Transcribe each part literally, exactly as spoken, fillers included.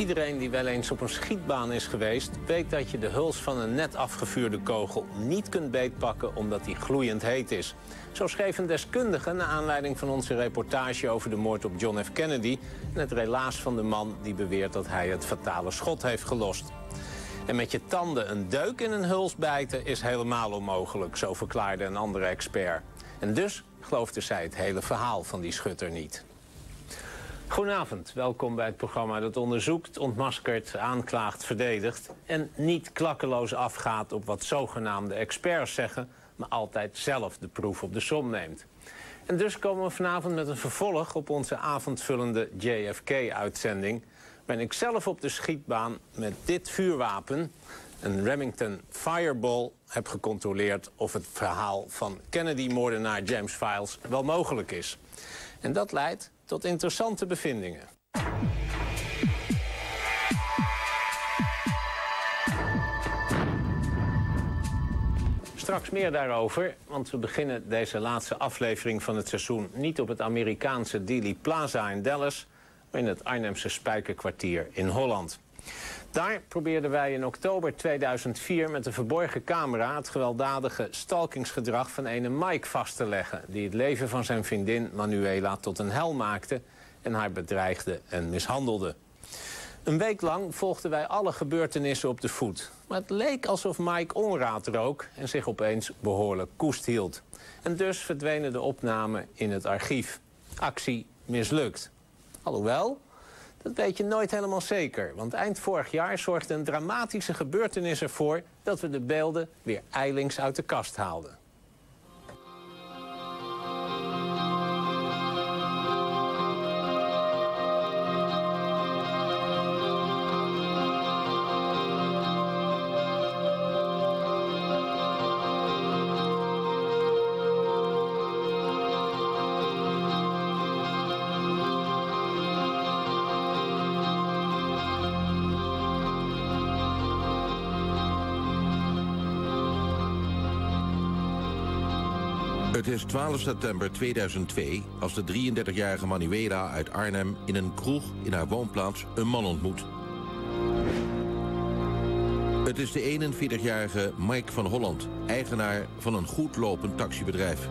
Iedereen die wel eens op een schietbaan is geweest, weet dat je de huls van een net afgevuurde kogel niet kunt beetpakken omdat die gloeiend heet is. Zo schreef een deskundige naar aanleiding van onze reportage over de moord op John F. Kennedy en het relaas van de man die beweert dat hij het fatale schot heeft gelost. En met je tanden een deuk in een huls bijten is helemaal onmogelijk, zo verklaarde een andere expert. En dus geloofde zij het hele verhaal van die schutter niet. Goedenavond, welkom bij het programma dat onderzoekt, ontmaskert, aanklaagt, verdedigt en niet klakkeloos afgaat op wat zogenaamde experts zeggen, maar altijd zelf de proef op de som neemt. En dus komen we vanavond met een vervolg op onze avondvullende J F K-uitzending. Ben ik zelf op de schietbaan met dit vuurwapen, een Remington Fireball, heb gecontroleerd of het verhaal van Kennedy-moordenaar James Files wel mogelijk is. En dat leidt tot interessante bevindingen. Straks meer daarover, want we beginnen deze laatste aflevering van het seizoen niet op het Amerikaanse Dealey Plaza in Dallas, maar in het Arnhemse Spijkerkwartier in Holland. Daar probeerden wij in oktober tweeduizend vier met een verborgen camera het gewelddadige stalkingsgedrag van ene Mike vast te leggen, die het leven van zijn vriendin Manuela tot een hel maakte en haar bedreigde en mishandelde. Een week lang volgden wij alle gebeurtenissen op de voet. Maar het leek alsof Mike onraad rook en zich opeens behoorlijk koest hield. En dus verdwenen de opnamen in het archief. Actie mislukt. Alhoewel, dat weet je nooit helemaal zeker. Want eind vorig jaar zorgde een dramatische gebeurtenis ervoor dat we de beelden weer ijlings uit de kast haalden. Het is twaalf september tweeduizend twee als de drieëndertigjarige Manuela uit Arnhem in een kroeg in haar woonplaats een man ontmoet. Het is de eenenveertigjarige Mike van Holland, eigenaar van een goed lopend taxibedrijf.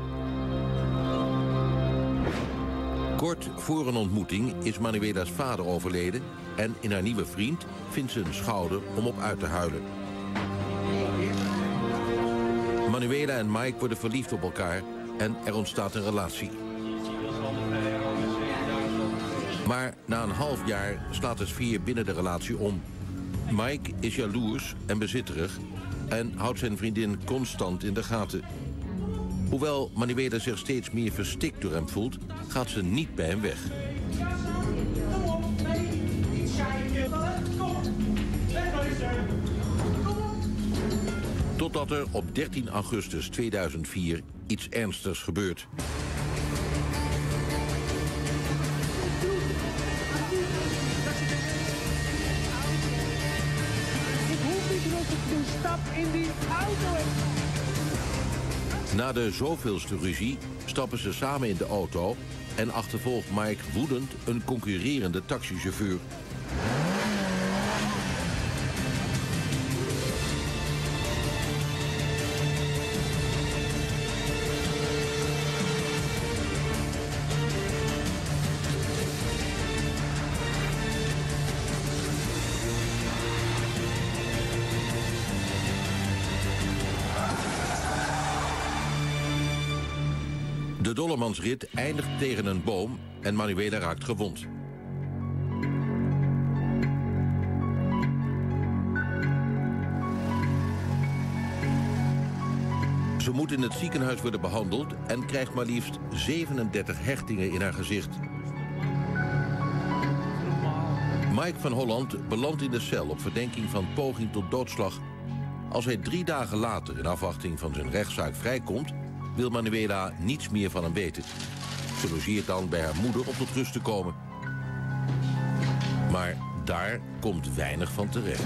Kort voor een ontmoeting is Manuela's vader overleden en in haar nieuwe vriend vindt ze een schouder om op uit te huilen. Manuela en Mike worden verliefd op elkaar en er ontstaat een relatie. Maar na een half jaar slaat de sfeer binnen de relatie om. Mike is jaloers en bezitterig en houdt zijn vriendin constant in de gaten. Hoewel Manuela zich steeds meer verstikt door hem voelt, gaat ze niet bij hem weg. Totdat er op dertien augustus tweeduizend vier iets ernstigs gebeurt. Ik hoef niet nog een stap in die auto. Na de zoveelste ruzie stappen ze samen in de auto en achtervolgt Mike woedend een concurrerende taxichauffeur. De Dollemansrit eindigt tegen een boom en Manuela raakt gewond. Ze moet in het ziekenhuis worden behandeld en krijgt maar liefst zevenendertig hechtingen in haar gezicht. Mike van Holland belandt in de cel op verdenking van poging tot doodslag. Als hij drie dagen later in afwachting van zijn rechtszaak vrijkomt, wil Manuela niets meer van hem weten. Ze logeert dan bij haar moeder om tot rust te komen. Maar daar komt weinig van terecht.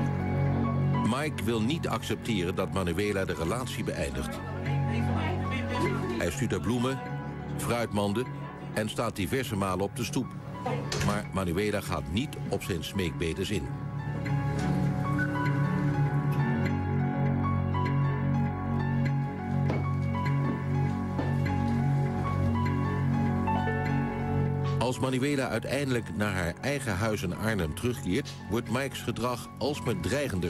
Mike wil niet accepteren dat Manuela de relatie beëindigt. Hij stuurt haar bloemen, fruitmanden en staat diverse malen op de stoep. Maar Manuela gaat niet op zijn smeekbedes in. Als Manuela uiteindelijk naar haar eigen huis in Arnhem terugkeert, wordt Mike's gedrag alsmaar dreigender.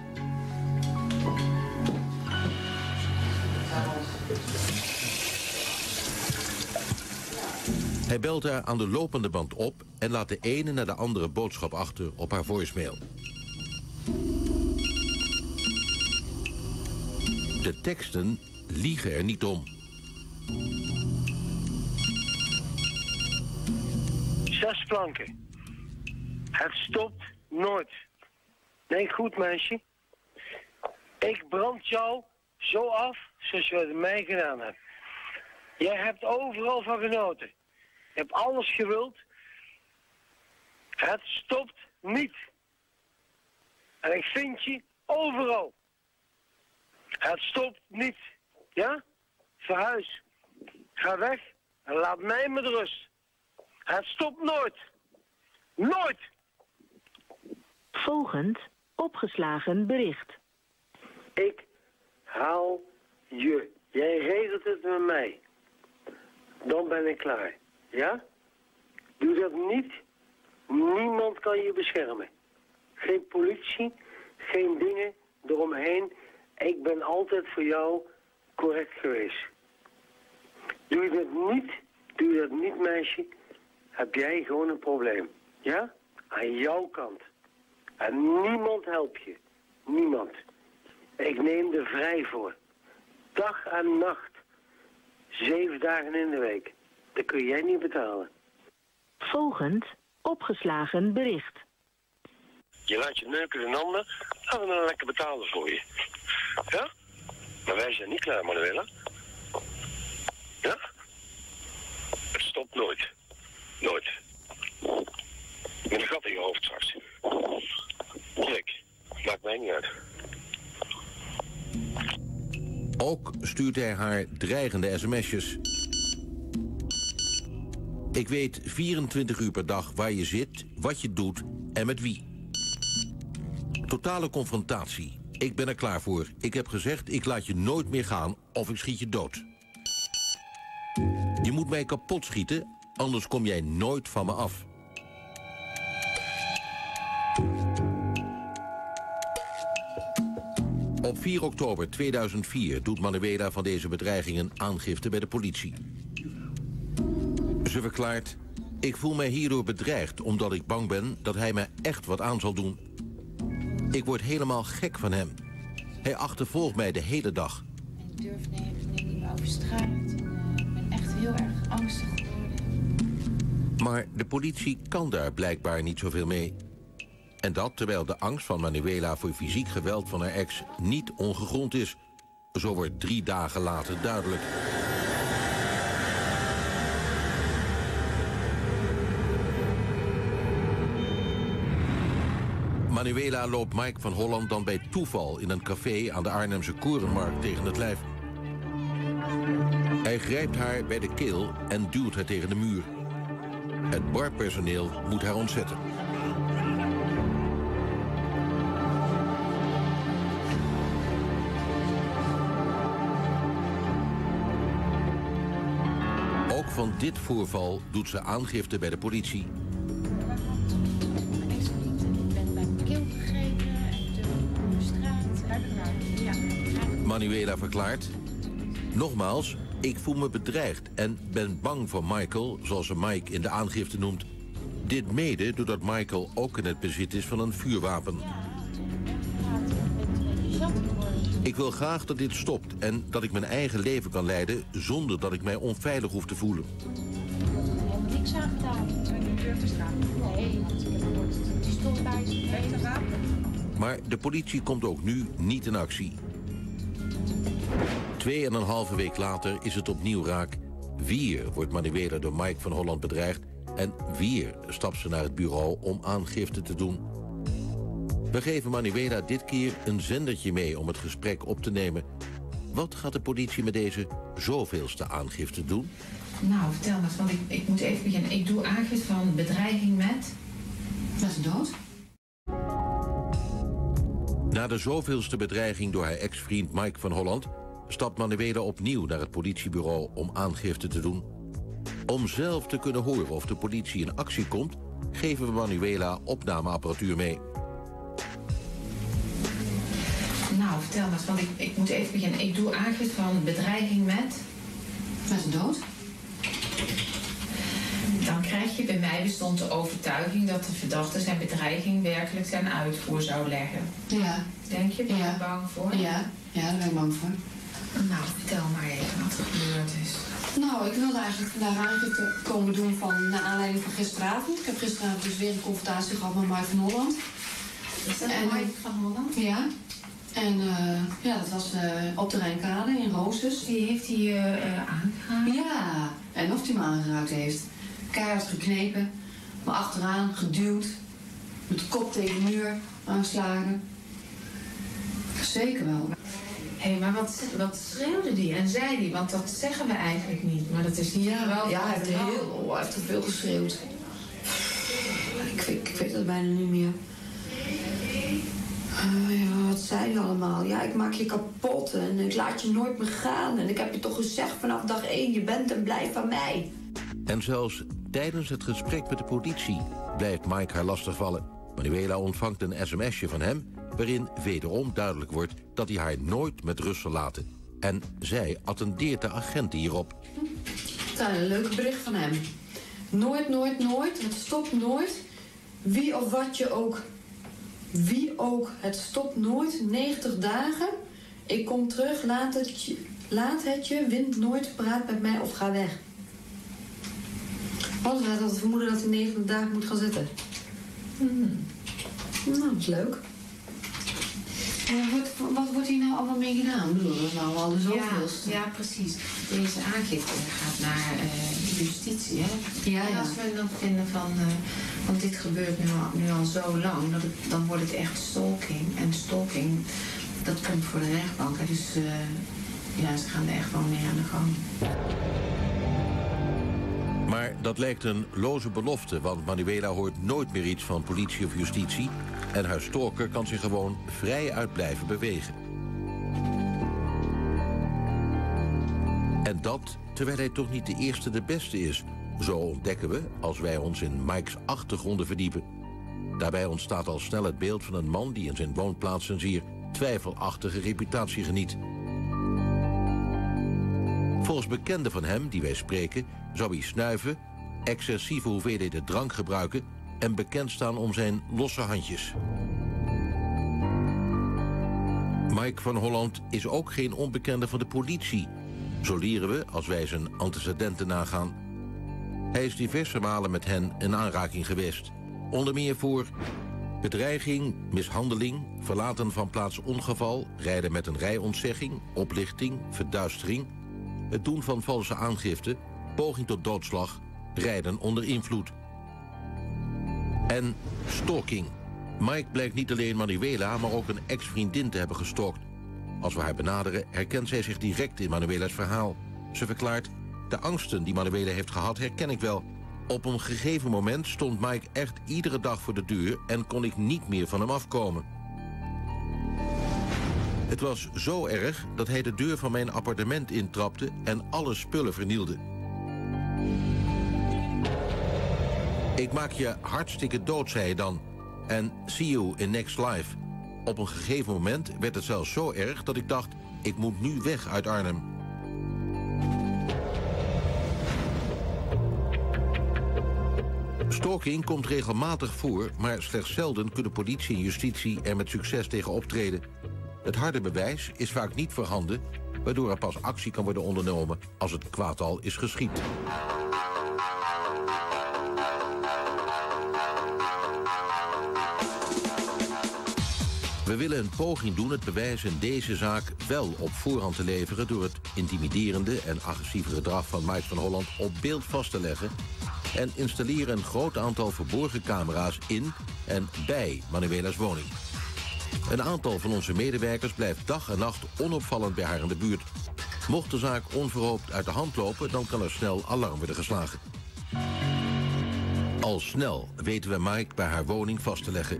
Hij belt haar aan de lopende band op en laat de ene naar de andere boodschap achter op haar voicemail. De teksten liegen er niet om. Zes planken. Het stopt nooit. Denk goed, meisje. Ik brand jou zo af zoals je het mij gedaan hebt. Jij hebt overal van genoten. Je hebt alles gewild. Het stopt niet. En ik vind je overal. Het stopt niet. Ja? Verhuis. Ga weg en laat mij met rust. Het stopt nooit. Nooit. Volgend opgeslagen bericht. Ik haal je. Jij regelt het met mij. Dan ben ik klaar. Ja? Doe dat niet. Niemand kan je beschermen. Geen politie, geen dingen eromheen. Ik ben altijd voor jou correct geweest. Doe je dat niet, doe je dat niet, meisje, heb jij gewoon een probleem. Ja? Aan jouw kant. En niemand helpt je. Niemand. Ik neem er vrij voor. Dag en nacht. Zeven dagen in de week. Dat kun jij niet betalen. Volgend opgeslagen bericht. Je laat je neuken in handen, gaan we dan lekker betalen voor je. Ja? Maar wij zijn niet klaar, Manuela. Ja? Het stopt nooit. Nooit. Met een gat in je hoofd straks. Kijk, maakt mij niet uit. Ook stuurt hij haar dreigende sms'jes. Ik weet vierentwintig uur per dag waar je zit, wat je doet en met wie. Totale confrontatie. Ik ben er klaar voor. Ik heb gezegd, ik laat je nooit meer gaan of ik schiet je dood. Je moet mij kapot schieten, anders kom jij nooit van me af. Op vier oktober tweeduizend vier doet Manuela van deze bedreigingen aangifte bij de politie. Ze verklaart: ik voel mij hierdoor bedreigd omdat ik bang ben dat hij mij echt wat aan zal doen. Ik word helemaal gek van hem. Hij achtervolgt mij de hele dag. Ik durf niet meer over straat. Ik ben echt heel erg angstig geworden. Maar de politie kan daar blijkbaar niet zoveel mee. En dat terwijl de angst van Manuela voor fysiek geweld van haar ex niet ongegrond is. Zo wordt drie dagen later duidelijk. Manuela loopt Mike van Holland dan bij toeval in een café aan de Arnhemse Korenmarkt tegen het lijf. Hij grijpt haar bij de keel en duwt haar tegen de muur. Het barpersoneel moet haar ontzetten. Ook van dit voorval doet ze aangifte bij de politie. Manuela verklaart: nogmaals, ik voel me bedreigd en ben bang voor Michael, zoals ze Mike in de aangifte noemt. Dit mede doordat Michael ook in het bezit is van een vuurwapen. Ik wil graag dat dit stopt en dat ik mijn eigen leven kan leiden zonder dat ik mij onveilig hoef te voelen. Ik heb niks aan gedaan. Zijn jullie deur te staan? Nee, want ik heb het pistool bij zich. Maar de politie komt ook nu niet in actie. Twee en een halve week later is het opnieuw raak. Weer wordt Manuela door Mike van Holland bedreigd en weer stapt ze naar het bureau om aangifte te doen. We geven Manuela dit keer een zendertje mee om het gesprek op te nemen. Wat gaat de politie met deze zoveelste aangifte doen? Nou, vertel eens, want ik, ik moet even beginnen. Ik doe aangifte van bedreiging met... Met de dood. Na de zoveelste bedreiging door haar ex-vriend Mike van Holland stapt Manuela opnieuw naar het politiebureau om aangifte te doen. Om zelf te kunnen horen of de politie in actie komt, geven we Manuela opnameapparatuur mee. Nou, vertel eens, want ik, ik moet even beginnen. Ik doe aangifte van bedreiging met... Met de dood. Dan krijg je bij mij bestond de overtuiging dat de verdachte zijn bedreiging werkelijk ten uitvoer zou leggen. Ja. Denk je? Ben je Ja. er bang voor? Ja, ja, daar ben ik bang voor. Nou, vertel maar even wat er gebeurd is. Nou, ik wilde eigenlijk vandaag aangifte komen doen van naar aanleiding van gisteravond. Ik heb gisteravond dus weer een confrontatie gehad met Mike van Holland. Is dat En- Mike van Holland? Ja. En uh, ja, dat was uh, op de Rijnkade in Roosjes. Die heeft hij uh, uh, aangehaald? Ja, en of hij me aangeraakt heeft. Keihard geknepen, me achteraan geduwd, met de kop tegen de muur aanslagen. Zeker wel. Hé, hey, maar wat, wat schreeuwde die en zei die? Want dat zeggen we eigenlijk niet. Maar dat is hier wel... Ja, hij heeft verteld. heel, oh, hij heeft er veel geschreeuwd. Ik weet, ik weet dat bijna niet meer. Uh, ja, wat zei hij allemaal? Ja, ik maak je kapot en ik laat je nooit meer gaan. En ik heb je toch gezegd vanaf dag één, je bent en blijft van mij. En zelfs tijdens het gesprek met de politie blijft Mike haar lastigvallen. Manuela ontvangt een sms'je van hem waarin wederom duidelijk wordt dat hij haar nooit met rust zal laten. En zij attendeert de agenten hierop. Dat is een leuke bericht van hem. Nooit, nooit, nooit. Het stopt nooit. Wie of wat je ook... Wie ook. Het stopt nooit. negentig dagen. Ik kom terug. Laat het je. Laat het je. Wint nooit. Praat met mij of ga weg. Anders had het vermoeden dat hij negentig dagen moet gaan zitten. Hmm. Nou, dat is leuk. En wat, wat wordt hier nou allemaal mee gedaan? Ik bedoel, dat is nou al de Ja, zoveelste. ja, precies. Deze aangifte gaat naar uh, justitie, hè? Ja, En ja. als we dan vinden van... Uh, want dit gebeurt nu al, nu al zo lang, dat het, dan wordt het echt stalking. En stalking, dat komt voor de rechtbank. Hè? Dus uh, ja, ze gaan er echt gewoon mee aan de gang. Maar dat lijkt een loze belofte, want Manuela hoort nooit meer iets van politie of justitie en haar stalker kan zich gewoon vrij uit blijven bewegen. En dat terwijl hij toch niet de eerste de beste is. Zo ontdekken we als wij ons in Mike's achtergronden verdiepen. Daarbij ontstaat al snel het beeld van een man die in zijn woonplaats een zeer twijfelachtige reputatie geniet. Volgens bekenden van hem, die wij spreken, zou hij snuiven, excessieve hoeveelheden drank gebruiken en bekend staan om zijn losse handjes. Mike van Holland is ook geen onbekende van de politie. Zo leren we als wij zijn antecedenten nagaan. Hij is diverse malen met hen in aanraking geweest. Onder meer voor bedreiging, mishandeling, verlaten van plaats ongeval, rijden met een rijontzegging, oplichting, verduistering, het doen van valse aangifte, poging tot doodslag, rijden onder invloed. En stalking. Mike blijkt niet alleen Manuela, maar ook een ex-vriendin te hebben gestalkt. Als we haar benaderen, herkent zij zich direct in Manuela's verhaal. Ze verklaart, de angsten die Manuela heeft gehad herken ik wel. Op een gegeven moment stond Mike echt iedere dag voor de deur en kon ik niet meer van hem afkomen. Het was zo erg dat hij de deur van mijn appartement intrapte en alle spullen vernielde. Ik maak je hartstikke dood, zei hij dan. En see you in next life. Op een gegeven moment werd het zelfs zo erg dat ik dacht, ik moet nu weg uit Arnhem. Stalking komt regelmatig voor, maar slechts zelden kunnen politie en justitie er met succes tegen optreden. Het harde bewijs is vaak niet voorhanden, waardoor er pas actie kan worden ondernomen als het kwaad al is geschied. We willen een poging doen het bewijs in deze zaak wel op voorhand te leveren door het intimiderende en agressieve gedrag van Mike van Holland op beeld vast te leggen en installeren een groot aantal verborgen camera's in en bij Manuela's woning. Een aantal van onze medewerkers blijft dag en nacht onopvallend bij haar in de buurt. Mocht de zaak onverhoopt uit de hand lopen, dan kan er snel alarm worden geslagen. Al snel weten we Mike bij haar woning vast te leggen.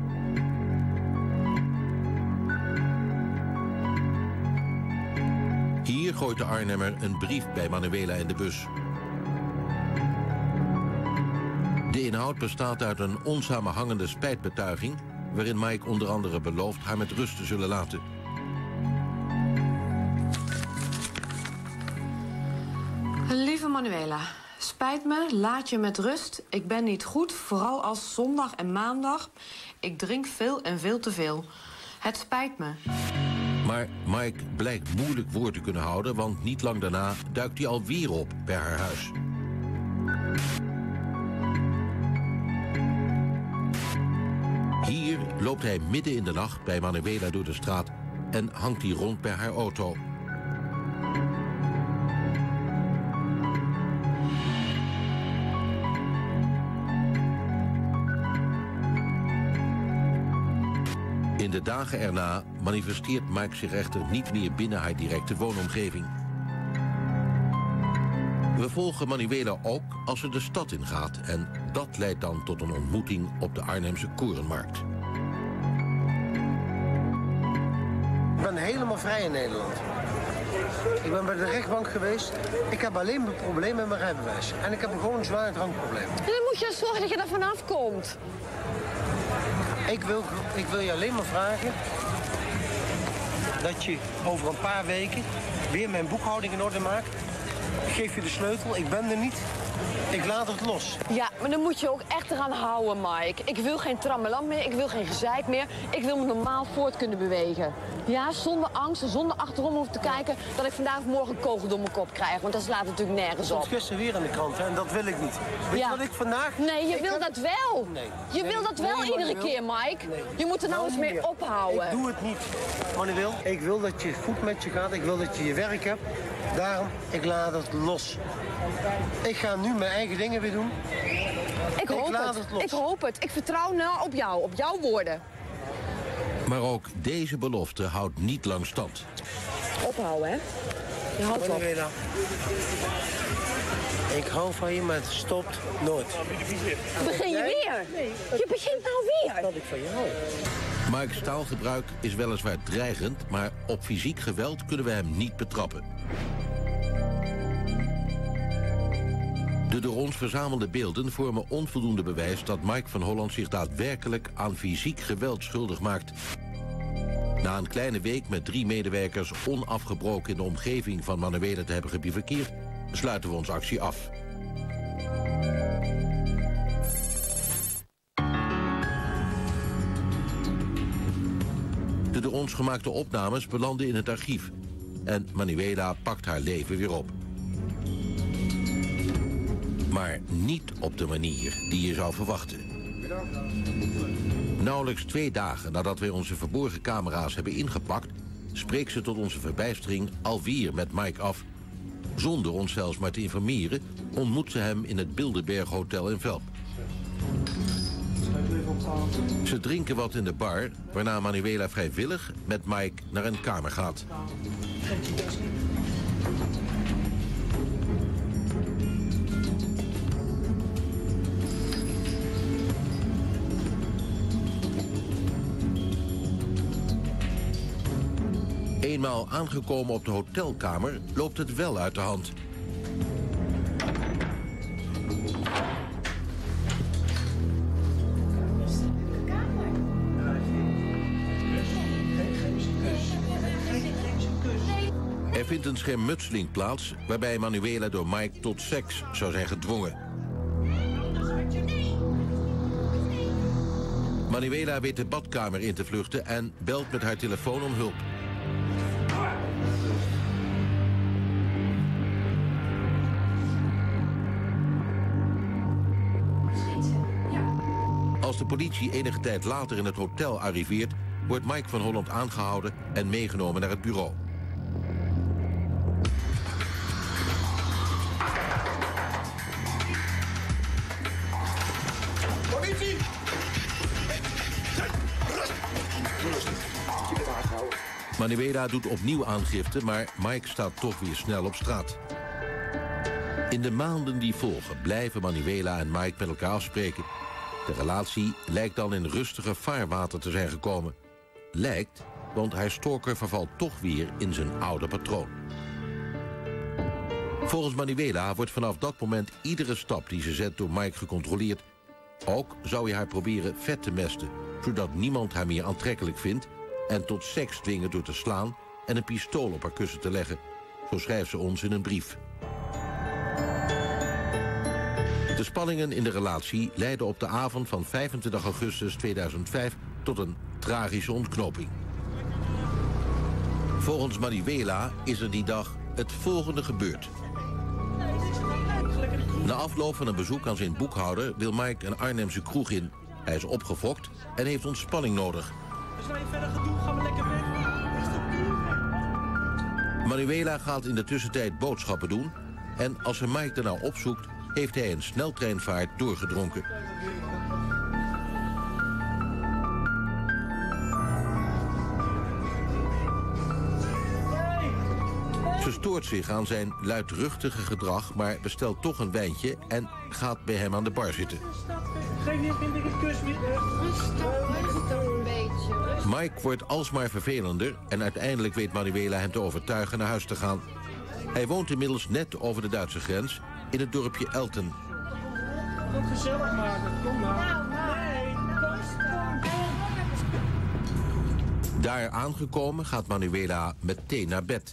Hier gooit de Arnhemmer een brief bij Manuela in de bus. De inhoud bestaat uit een onsamenhangende spijtbetuiging, waarin Mike onder andere belooft haar met rust te zullen laten. Lieve Manuela, spijt me, laat je met rust. Ik ben niet goed, vooral als zondag en maandag. Ik drink veel en veel te veel. Het spijt me. Maar Mike blijkt moeilijk woord te kunnen houden, want niet lang daarna duikt hij alweer op bij haar huis. Hier loopt hij midden in de nacht bij Manuela door de straat en hangt hij rond bij haar auto. In de dagen erna manifesteert Mike zich echter niet meer binnen haar directe woonomgeving. We volgen Manuela ook als ze de stad ingaat en dat leidt dan tot een ontmoeting op de Arnhemse Korenmarkt. Ik ben helemaal vrij in Nederland. Ik ben bij de rechtbank geweest. Ik heb alleen een probleem met mijn rijbewijs. En ik heb gewoon een zwaar drankprobleem. En dan moet je zorgen dat je er vanaf komt. Ik wil, ik wil je alleen maar vragen dat je over een paar weken weer mijn boekhouding in orde maakt. Ik geef je de sleutel, ik ben er niet. Ik laat het los. Ja, maar dan moet je ook echt eraan houden, Mike. Ik wil geen trammeland meer, ik wil geen gezeik meer. Ik wil me normaal voort kunnen bewegen. Ja, zonder angst en zonder achterom hoeven te kijken dat ik vandaag of morgen een kogel door mijn kop krijg. Want dat slaat natuurlijk nergens op. Dat stond gisteren weer aan de krant hè, en dat wil ik niet. Weet ja. je wat ik vandaag... Nee, je ik wil heb... dat wel. Nee. Je nee. wil dat wel nee, iedere Manuel. keer, Mike. Nee. Je moet er nou eens mee ophouden. Ik doe het niet, Manuel. Ik wil dat je goed met je gaat. Ik wil dat je je werk hebt. Daarom, ik laat het los. Ik ga nu mijn eigen dingen weer doen. Ik hoop ik laat het. het los. Ik hoop het. Ik vertrouw nou op jou, op jouw woorden. Maar ook deze belofte houdt niet lang stand. Ophouden, hè? Je houdt op. Manuela. Ik hou van je, maar het stopt nooit. Begin je weer? Je begint nou weer. Dat ik van je hou. Mike's taalgebruik is weliswaar dreigend, maar op fysiek geweld kunnen we hem niet betrappen. De door ons verzamelde beelden vormen onvoldoende bewijs dat Mike van Holland zich daadwerkelijk aan fysiek geweld schuldig maakt. Na een kleine week met drie medewerkers onafgebroken in de omgeving van Manuela te hebben gebivakkeerd, sluiten we onze actie af. De door ons gemaakte opnames belanden in het archief en Manuela pakt haar leven weer op. Maar niet op de manier die je zou verwachten. Nauwelijks twee dagen nadat wij onze verborgen camera's hebben ingepakt, spreekt ze tot onze verbijstering alweer met Mike af. Zonder ons zelfs maar te informeren, ontmoet ze hem in het Bilderberg Hotel in Velp. Ze drinken wat in de bar, waarna Manuela vrijwillig met Mike naar een kamer gaat. Eenmaal aangekomen op de hotelkamer loopt het wel uit de hand. Er vindt een schermutseling plaats waarbij Manuela door Mike tot seks zou zijn gedwongen. Manuela weet de badkamer in te vluchten en belt met haar telefoon om hulp. Als de politie enige tijd later in het hotel arriveert, wordt Mike van Holland aangehouden en meegenomen naar het bureau. Politie! Hey, rust! Rust! Manuela doet opnieuw aangifte, maar Mike staat toch weer snel op straat. In de maanden die volgen blijven Manuela en Mike met elkaar afspreken. De relatie lijkt dan in rustiger vaarwater te zijn gekomen. Lijkt, want haar stalker vervalt toch weer in zijn oude patroon. Volgens Manuela wordt vanaf dat moment iedere stap die ze zet door Mike gecontroleerd. Ook zou hij haar proberen vet te mesten, zodat niemand haar meer aantrekkelijk vindt, en tot seks dwingen door te slaan en een pistool op haar kussen te leggen. Zo schrijft ze ons in een brief. De spanningen in de relatie leidden op de avond van vijfentwintig augustus tweeduizend vijf tot een tragische ontknoping. Volgens Manuela is er die dag het volgende gebeurd. Na afloop van een bezoek aan zijn boekhouder wil Mike een Arnhemse kroeg in. Hij is opgefokt en heeft ontspanning nodig. Als wij verder gaan doen, gaan we lekker weg. Manuela gaat in de tussentijd boodschappen doen. En als ze Mike daarna opzoekt, heeft hij een sneltreinvaart doorgedronken. Ze stoort zich aan zijn luidruchtige gedrag, maar bestelt toch een wijntje en gaat bij hem aan de bar zitten. Geef niet vind ik een kus meer. een beetje. Mike wordt alsmaar vervelender en uiteindelijk weet Manuela hem te overtuigen naar huis te gaan. Hij woont inmiddels net over de Duitse grens in het dorpje Elten. Wat gezellig maken, kom maar. Nee. Daar aangekomen gaat Manuela meteen naar bed.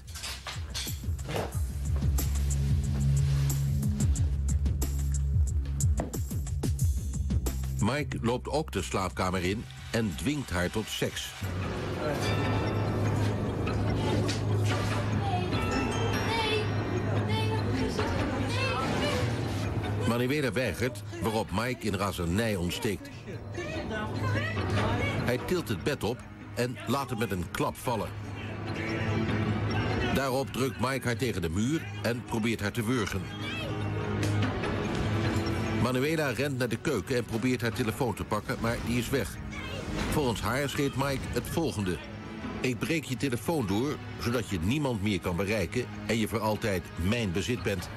Mike loopt ook de slaapkamer in en dwingt haar tot seks. Manuela weigert, waarop Mike in razernij ontsteekt. Hij tilt het bed op en laat het met een klap vallen. Daarop drukt Mike haar tegen de muur en probeert haar te wurgen. Manuela rent naar de keuken en probeert haar telefoon te pakken, maar die is weg. Volgens haar schreef Mike het volgende. Ik breek je telefoon door, zodat je niemand meer kan bereiken en je voor altijd mijn bezit bent.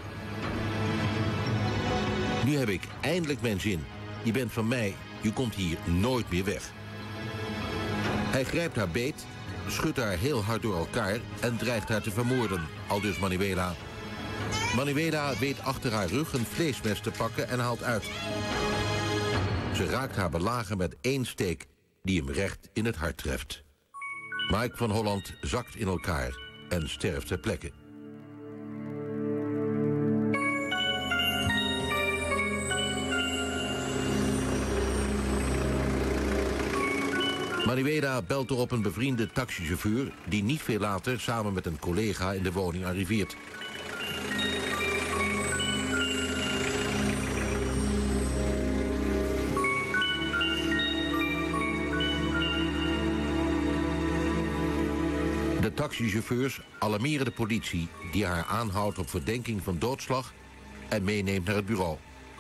Nu heb ik eindelijk mijn zin. Je bent van mij, je komt hier nooit meer weg. Hij grijpt haar beet, schudt haar heel hard door elkaar en dreigt haar te vermoorden, aldus Manuela. Manuela weet achter haar rug een vleesmes te pakken en haalt uit. Ze raakt haar belager met één steek die hem recht in het hart treft. Mike van Holland zakt in elkaar en sterft ter plekke. Manuela belt erop een bevriende taxichauffeur die niet veel later samen met een collega in de woning arriveert. De taxichauffeurs alarmeren de politie die haar aanhoudt op verdenking van doodslag en meeneemt naar het bureau.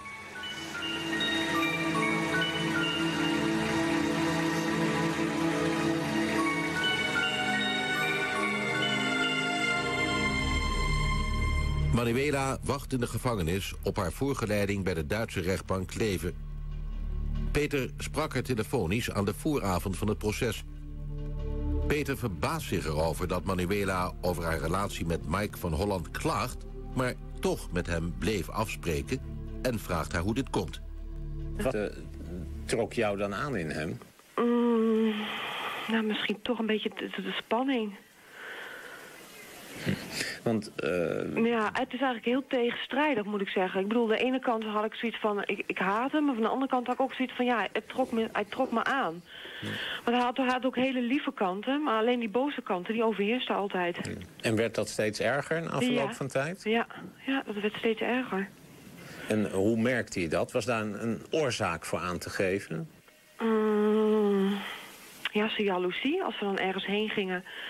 Manuela wacht in de gevangenis op haar voorgeleiding bij de Duitse rechtbank Kleve. Peter sprak haar telefonisch aan de vooravond van het proces. Peter verbaast zich erover dat Manuela over haar relatie met Mike van Holland klaagt, maar toch met hem bleef afspreken en vraagt haar hoe dit komt. Wat uh, trok jou dan aan in hem? Mm, nou, misschien toch een beetje de, de spanning. Hm. Want, uh... ja, het is eigenlijk heel tegenstrijdig, moet ik zeggen. Ik bedoel, de ene kant had ik zoiets van, ik, ik haat hem. Maar van de andere kant had ik ook zoiets van, ja, het trok me, hij trok me aan. Hm. Want hij had, hij had ook hele lieve kanten, maar alleen die boze kanten, die overheersten altijd. Hm. En werd dat steeds erger na afloop ja. van tijd? Ja, ja, dat werd steeds erger. En hoe merkte je dat? Was daar een, een oorzaak voor aan te geven? Mm, ja, zijn jaloezie. Als we dan ergens heen gingen,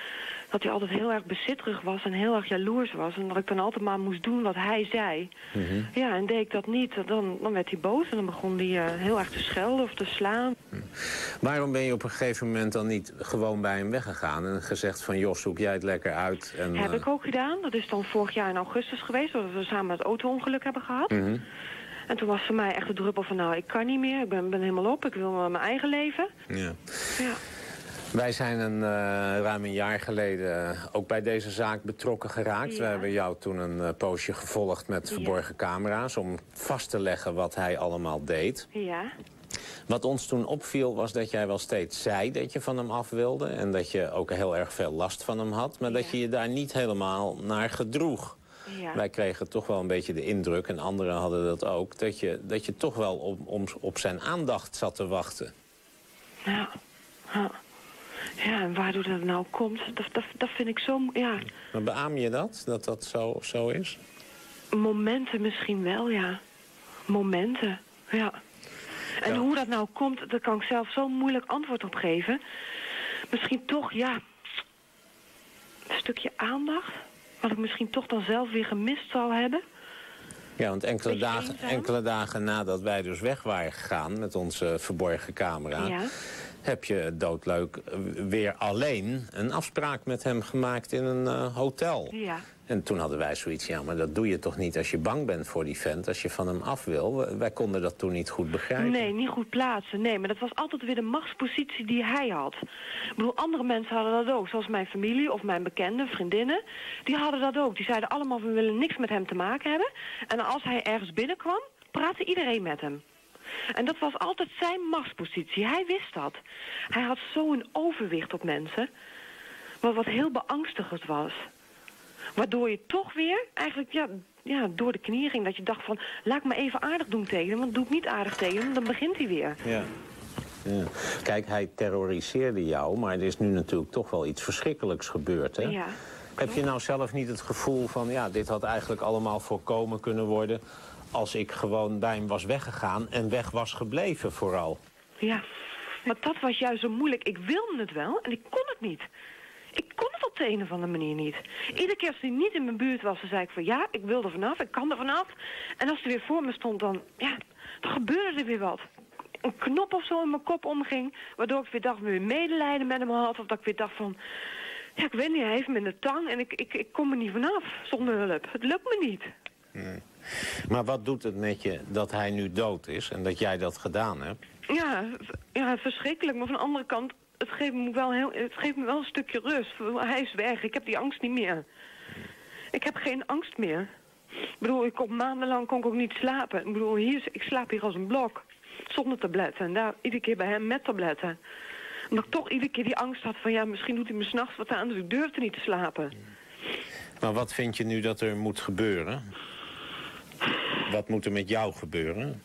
dat hij altijd heel erg bezitterig was en heel erg jaloers was. En dat ik dan altijd maar moest doen wat hij zei. Mm-hmm. Ja, en deed ik dat niet, dan, dan werd hij boos en dan begon hij uh, heel erg te schelden of te slaan. Mm. Waarom ben je op een gegeven moment dan niet gewoon bij hem weggegaan en gezegd van, Jos, zoek jij het lekker uit? En, Heb uh... ik ook gedaan. Dat is dan vorig jaar in augustus geweest, dat we samen het auto-ongeluk hebben gehad. Mm-hmm. En toen was voor mij echt de druppel van, nou, ik kan niet meer, ik ben, ben helemaal op, ik wil mijn eigen leven. Ja. Ja. Wij zijn een, uh, ruim een jaar geleden uh, ook bij deze zaak betrokken geraakt. Ja. We hebben jou toen een uh, poosje gevolgd met verborgen ja. camera's om vast te leggen wat hij allemaal deed. Ja. Wat ons toen opviel was dat jij wel steeds zei dat je van hem af wilde en dat je ook heel erg veel last van hem had, maar ja. dat je je daar niet helemaal naar gedroeg. Ja. Wij kregen toch wel een beetje de indruk, en anderen hadden dat ook, dat je, dat je toch wel op, om, op zijn aandacht zat te wachten. Ja, ja. Ja, en waardoor dat nou komt, dat, dat, dat vind ik zo, ja. Maar beaam je dat, dat dat zo, zo is? Momenten misschien wel, ja. Momenten, ja. En ja. hoe dat nou komt, daar kan ik zelf zo moeilijk antwoord op geven. Misschien toch, ja, een stukje aandacht. Wat ik misschien toch dan zelf weer gemist zal hebben. Ja, want enkele dagen, enkele dagen nadat wij dus weg waren gegaan met onze verborgen camera, ja. heb je doodleuk weer alleen een afspraak met hem gemaakt in een uh, hotel. Ja. En toen hadden wij zoiets, ja, maar dat doe je toch niet als je bang bent voor die vent, als je van hem af wil. Wij konden dat toen niet goed begrijpen. Nee, niet goed plaatsen. Nee, maar dat was altijd weer de machtspositie die hij had. Ik bedoel, andere mensen hadden dat ook. Zoals mijn familie of mijn bekenden, vriendinnen. Die hadden dat ook. Die zeiden allemaal, we willen niks met hem te maken hebben. En als hij ergens binnenkwam, praatte iedereen met hem. En dat was altijd zijn machtspositie. Hij wist dat. Hij had zo'n overwicht op mensen. Wat, wat heel beangstigend was. Waardoor je toch weer eigenlijk ja, ja, door de knieën ging. Dat je dacht van, laat ik me even aardig doen tegen hem. Want doe ik niet aardig tegen hem, dan begint hij weer. Ja. Ja. Kijk, hij terroriseerde jou, maar er is nu natuurlijk toch wel iets verschrikkelijks gebeurd, hè? Ja. Heb je nou zelf niet het gevoel van, ja, dit had eigenlijk allemaal voorkomen kunnen worden als ik gewoon bij hem was weggegaan en weg was gebleven vooral? Ja, maar dat was juist zo moeilijk. Ik wilde het wel en ik kon het niet. Ik kon het op de een of andere manier niet. Iedere keer als hij niet in mijn buurt was, dan zei ik van ja, ik wil er vanaf, ik kan er vanaf. En als hij weer voor me stond, dan, ja, dan gebeurde er weer wat. Een knop of zo in mijn kop omging, waardoor ik weer dacht, weer medelijden met hem had. Of dat ik weer dacht van, ja, ik weet niet, hij heeft me in de tang en ik, ik, ik kom er niet vanaf zonder hulp. Het lukt me niet. Nee. Maar wat doet het met je dat hij nu dood is en dat jij dat gedaan hebt? Ja, ja, verschrikkelijk. Maar van de andere kant, het geeft me wel, heel, het geeft me wel een stukje rust. Hij is weg, ik heb die angst niet meer. Ik heb geen angst meer. Ik bedoel, ik kon maandenlang kon ik ook niet slapen. Ik bedoel, hier, ik slaap hier als een blok. Zonder tabletten. En daar iedere keer bij hem met tabletten. Omdat ik toch iedere keer die angst had van ja, misschien doet hij me 's nachts wat aan, dus ik durfde niet te slapen. Maar wat vind je nu dat er moet gebeuren? Wat moet er met jou gebeuren?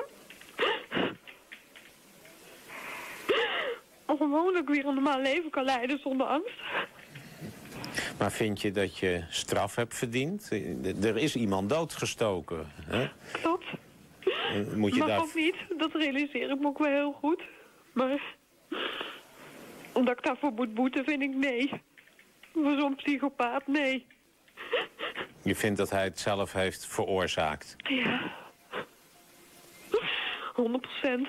Gewoon dat ik weer een normaal leven kan leiden zonder angst. Maar vind je dat je straf hebt verdiend? Er is iemand doodgestoken, hè? Klopt. Moet je Mag daar... ook niet, dat realiseer ik me ook wel heel goed. Maar omdat ik daarvoor moet boeten, vind ik nee. Voor zo'n psychopaat, nee. Je vindt dat hij het zelf heeft veroorzaakt? Ja. honderd procent.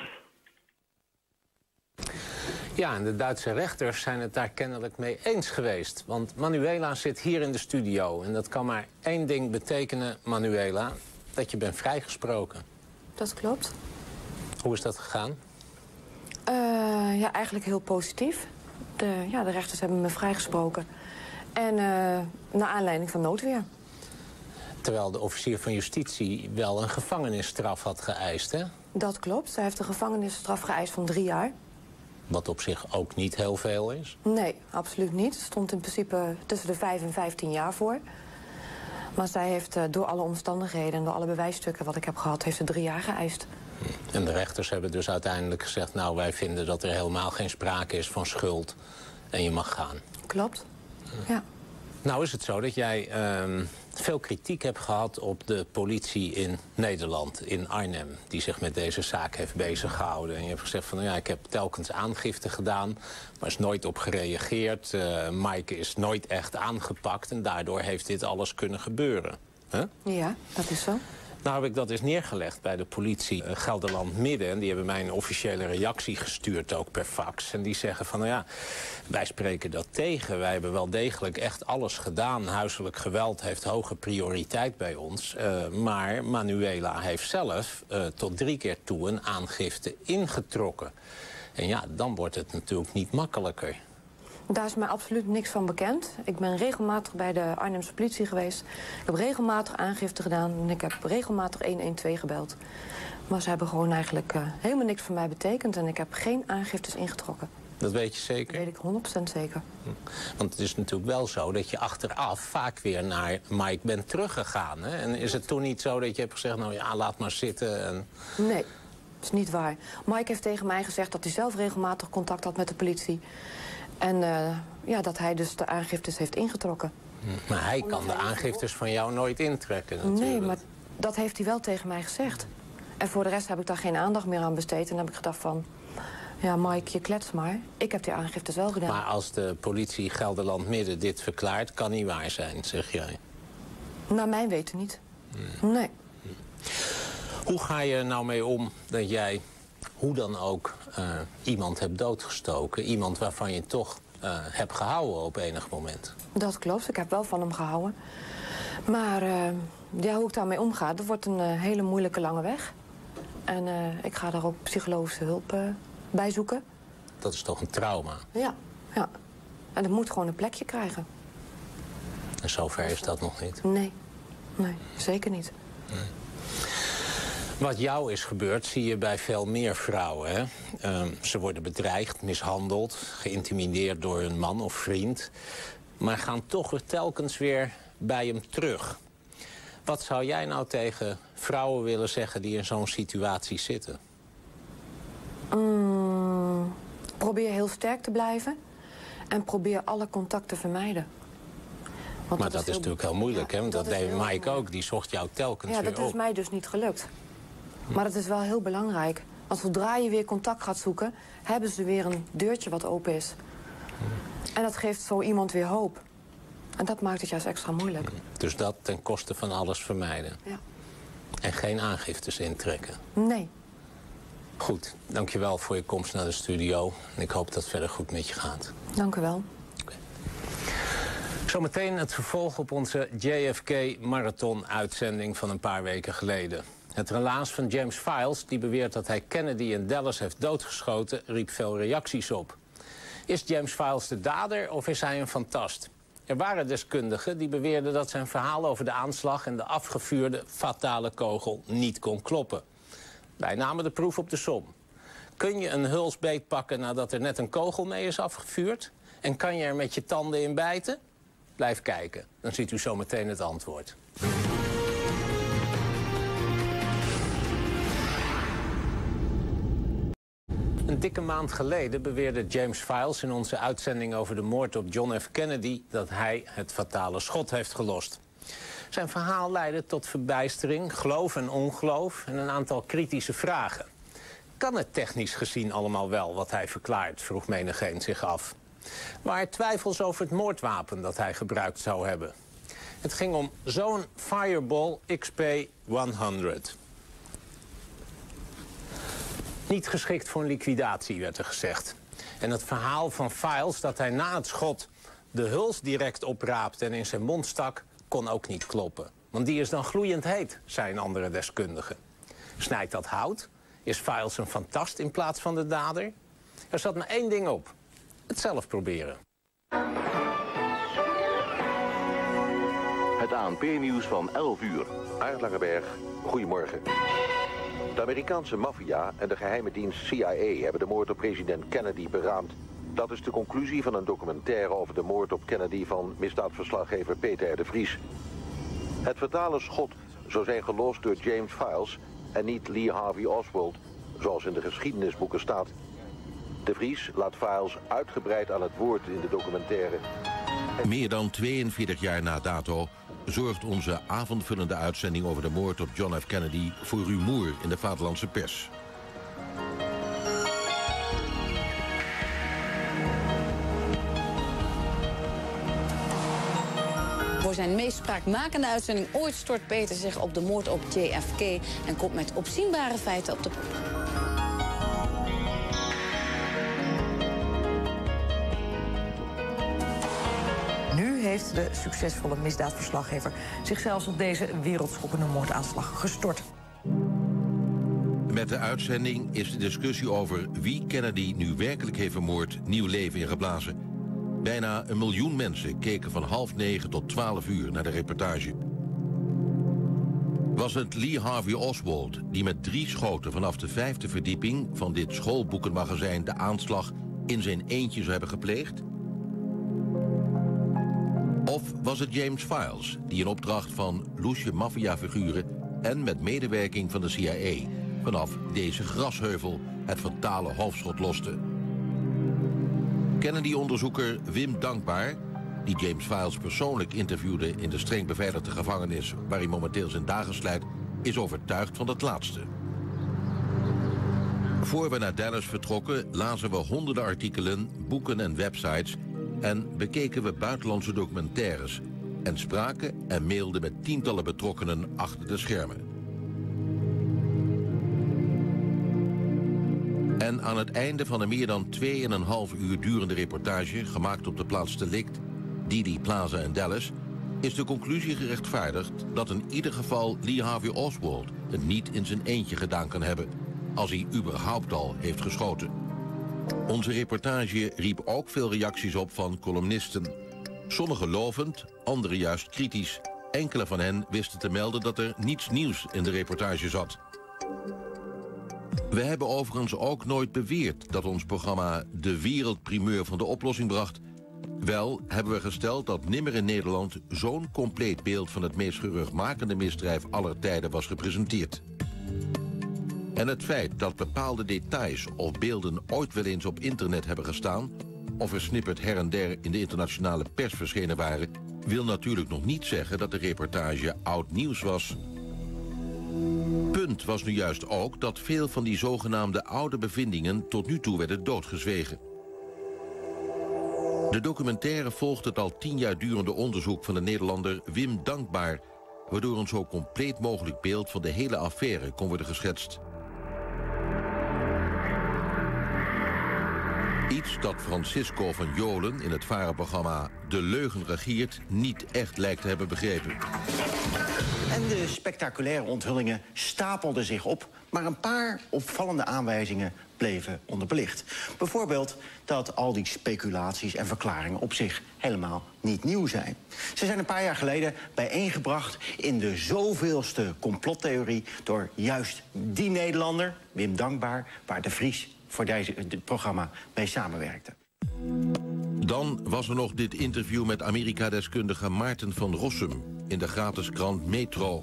Ja, en de Duitse rechters zijn het daar kennelijk mee eens geweest. Want Manuela zit hier in de studio. En dat kan maar één ding betekenen, Manuela, dat je bent vrijgesproken. Dat klopt. Hoe is dat gegaan? Uh, ja, eigenlijk heel positief. De, ja, de rechters hebben me vrijgesproken. En uh, naar aanleiding van noodweer. Terwijl de officier van justitie wel een gevangenisstraf had geëist, hè? Dat klopt. Hij heeft een gevangenisstraf geëist van drie jaar. Wat op zich ook niet heel veel is? Nee, absoluut niet. Er stond in principe tussen de vijf en vijftien jaar voor. Maar zij heeft uh, door alle omstandigheden en door alle bewijsstukken wat ik heb gehad, heeft ze drie jaar geëist. En de rechters hebben dus uiteindelijk gezegd, nou, wij vinden dat er helemaal geen sprake is van schuld en je mag gaan. Klopt, ja. Nou is het zo dat jij uh, veel kritiek hebt gehad op de politie in Nederland, in Arnhem, die zich met deze zaak heeft bezig gehouden. En je hebt gezegd van, nou ja, ik heb telkens aangifte gedaan, maar is nooit op gereageerd. Uh, Maaike is nooit echt aangepakt en daardoor heeft dit alles kunnen gebeuren. Huh? Ja, dat is zo. Nou heb ik dat eens neergelegd bij de politie uh, Gelderland Midden. En die hebben mij een officiële reactie gestuurd, ook per fax. En die zeggen van, nou ja, wij spreken dat tegen. Wij hebben wel degelijk echt alles gedaan. Huiselijk geweld heeft hoge prioriteit bij ons. Uh, maar Manuela heeft zelf uh, tot drie keer toe een aangifte ingetrokken. En ja, dan wordt het natuurlijk niet makkelijker. Daar is mij absoluut niks van bekend. Ik ben regelmatig bij de Arnhemse politie geweest. Ik heb regelmatig aangifte gedaan en ik heb regelmatig honderdtwaalf gebeld. Maar ze hebben gewoon eigenlijk uh, helemaal niks voor mij betekend en ik heb geen aangiftes ingetrokken. Dat weet je zeker? Dat weet ik honderd procent zeker. Want het is natuurlijk wel zo dat je achteraf vaak weer naar Mike bent teruggegaan. Hè? En is het toen niet zo dat je hebt gezegd, nou ja, laat maar zitten? En... Nee, dat is niet waar. Mike heeft tegen mij gezegd dat hij zelf regelmatig contact had met de politie. En uh, ja, dat hij dus de aangiftes heeft ingetrokken. Maar hij kan de aangiftes van jou nooit intrekken natuurlijk. Nee, maar dat heeft hij wel tegen mij gezegd. En voor de rest heb ik daar geen aandacht meer aan besteed. En heb ik gedacht van, ja Mike, je klets maar. Ik heb die aangiftes wel gedaan. Maar als de politie Gelderland Midden dit verklaart, kan niet waar zijn, zeg jij? Naar mijn weten niet. Nee. nee. Hoe ga je er nou mee om dat jij, hoe dan ook, uh, iemand hebt doodgestoken? Iemand waarvan je toch uh, hebt gehouden op enig moment? Dat klopt, ik heb wel van hem gehouden. Maar uh, ja, hoe ik daarmee omga, dat wordt een uh, hele moeilijke lange weg. En uh, ik ga daar ook psychologische hulp uh, bij zoeken. Dat is toch een trauma? Ja, ja. En dat moet gewoon een plekje krijgen. En zover is dat nog niet? Nee, nee, zeker niet. Nee. Wat jou is gebeurd, zie je bij veel meer vrouwen. Hè? Uh, ze worden bedreigd, mishandeld, geïntimideerd door hun man of vriend. Maar gaan toch weer telkens weer bij hem terug. Wat zou jij nou tegen vrouwen willen zeggen die in zo'n situatie zitten? Mm, probeer heel sterk te blijven. En probeer alle contact te vermijden. Want maar dat, dat is, heel... natuurlijk heel moeilijk, ja, hè? Want dat, dat deed Mike ook, die zocht jou telkens ja, weer op. Ja, dat is mij dus niet gelukt. Maar dat is wel heel belangrijk. Want zodra je weer contact gaat zoeken, hebben ze weer een deurtje wat open is. En dat geeft zo iemand weer hoop. En dat maakt het juist extra moeilijk. Dus dat ten koste van alles vermijden? Ja. En geen aangiftes intrekken? Nee. Goed, dankjewel voor je komst naar de studio. En ik hoop dat het verder goed met je gaat. Dank u wel. Okay. Zometeen het vervolg op onze J F K-marathon-uitzending van een paar weken geleden. Het relaas van James Files, die beweert dat hij Kennedy in Dallas heeft doodgeschoten, riep veel reacties op. Is James Files de dader of is hij een fantast? Er waren deskundigen die beweerden dat zijn verhaal over de aanslag en de afgevuurde fatale kogel niet kon kloppen. Wij namen de proef op de som. Kun je een huls beetpakken nadat er net een kogel mee is afgevuurd? En kan je er met je tanden in bijten? Blijf kijken, dan ziet u zo meteen het antwoord. Een dikke maand geleden beweerde James Files in onze uitzending over de moord op John F. Kennedy dat hij het fatale schot heeft gelost. Zijn verhaal leidde tot verbijstering, geloof en ongeloof en een aantal kritische vragen. Kan het technisch gezien allemaal wel wat hij verklaart, vroeg menigeen zich af. Maar twijfels over het moordwapen dat hij gebruikt zou hebben. Het ging om zo'n Fireball X P honderd. Niet geschikt voor een liquidatie, werd er gezegd. En het verhaal van Files dat hij na het schot de huls direct opraapte en in zijn mond stak, kon ook niet kloppen. Want die is dan gloeiend heet, zei een andere deskundige. Snijdt dat hout? Is Files een fantast in plaats van de dader? Er zat maar één ding op. Het zelf proberen. Het A N P-nieuws van elf uur. Aart Langeberg, goedemorgen. De Amerikaanse maffia en de geheime dienst C I A hebben de moord op president Kennedy beraamd. Dat is de conclusie van een documentaire over de moord op Kennedy van misdaadverslaggever Peter R. de Vries. Het fatale schot zou zijn gelost door James Files en niet Lee Harvey Oswald, zoals in de geschiedenisboeken staat. De Vries laat Files uitgebreid aan het woord in de documentaire. Meer dan tweeënveertig jaar na dato zorgt onze avondvullende uitzending over de moord op John F. Kennedy voor rumoer in de vaderlandse pers. Voor zijn meest spraakmakende uitzending ooit stort Peter zich op de moord op J F K en komt met opzienbare feiten op de proef. Nu heeft de succesvolle misdaadverslaggever zich zelfs op deze wereldschokkende moordaanslag gestort. Met de uitzending is de discussie over wie Kennedy nu werkelijk heeft vermoord nieuw leven ingeblazen. Bijna een miljoen mensen keken van half negen tot twaalf uur naar de reportage. Was het Lee Harvey Oswald die met drie schoten vanaf de vijfde verdieping van dit schoolboekenmagazijn de aanslag in zijn eentje zou hebben gepleegd? Of was het James Files die in opdracht van loesje maffiafiguren en met medewerking van de C I A vanaf deze grasheuvel het fatale hoofdschot loste? Kennedy-onderzoeker Wim Dankbaar, die James Files persoonlijk interviewde in de streng beveiligde gevangenis waar hij momenteel zijn dagen slijt, is overtuigd van het laatste. Voor we naar Dallas vertrokken, lazen we honderden artikelen, boeken en websites en bekeken we buitenlandse documentaires en spraken en mailden met tientallen betrokkenen achter de schermen. En aan het einde van een meer dan tweeënhalf uur durende reportage, gemaakt op de plaats delict, Dealey Plaza in Dallas, is de conclusie gerechtvaardigd dat in ieder geval Lee Harvey Oswald het niet in zijn eentje gedaan kan hebben, als hij überhaupt al heeft geschoten. Onze reportage riep ook veel reacties op van columnisten. Sommigen lovend, anderen juist kritisch. Enkele van hen wisten te melden dat er niets nieuws in de reportage zat. We hebben overigens ook nooit beweerd dat ons programma de wereldprimeur van de oplossing bracht. Wel hebben we gesteld dat nimmer in Nederland zo'n compleet beeld van het meest geruchtmakende misdrijf aller tijden was gepresenteerd. En het feit dat bepaalde details of beelden ooit wel eens op internet hebben gestaan, of er snippert her en der in de internationale pers verschenen waren, wil natuurlijk nog niet zeggen dat de reportage oud nieuws was. Punt was nu juist ook dat veel van die zogenaamde oude bevindingen tot nu toe werden doodgezwegen. De documentaire volgt het al tien jaar durende onderzoek van de Nederlander Wim Dankbaar, waardoor een zo compleet mogelijk beeld van de hele affaire kon worden geschetst. Iets dat Francisco van Jolen in het VARA-programma De Leugen Regeert niet echt lijkt te hebben begrepen. En de spectaculaire onthullingen stapelden zich op, maar een paar opvallende aanwijzingen bleven onderbelicht. Bijvoorbeeld dat al die speculaties en verklaringen op zich helemaal niet nieuw zijn. Ze zijn een paar jaar geleden bijeengebracht in de zoveelste complottheorie door juist die Nederlander, Wim Dankbaar, waar de Vries voor deze, dit programma mee samenwerkte. Dan was er nog dit interview met Amerika-deskundige Maarten van Rossum in de gratis krant Metro.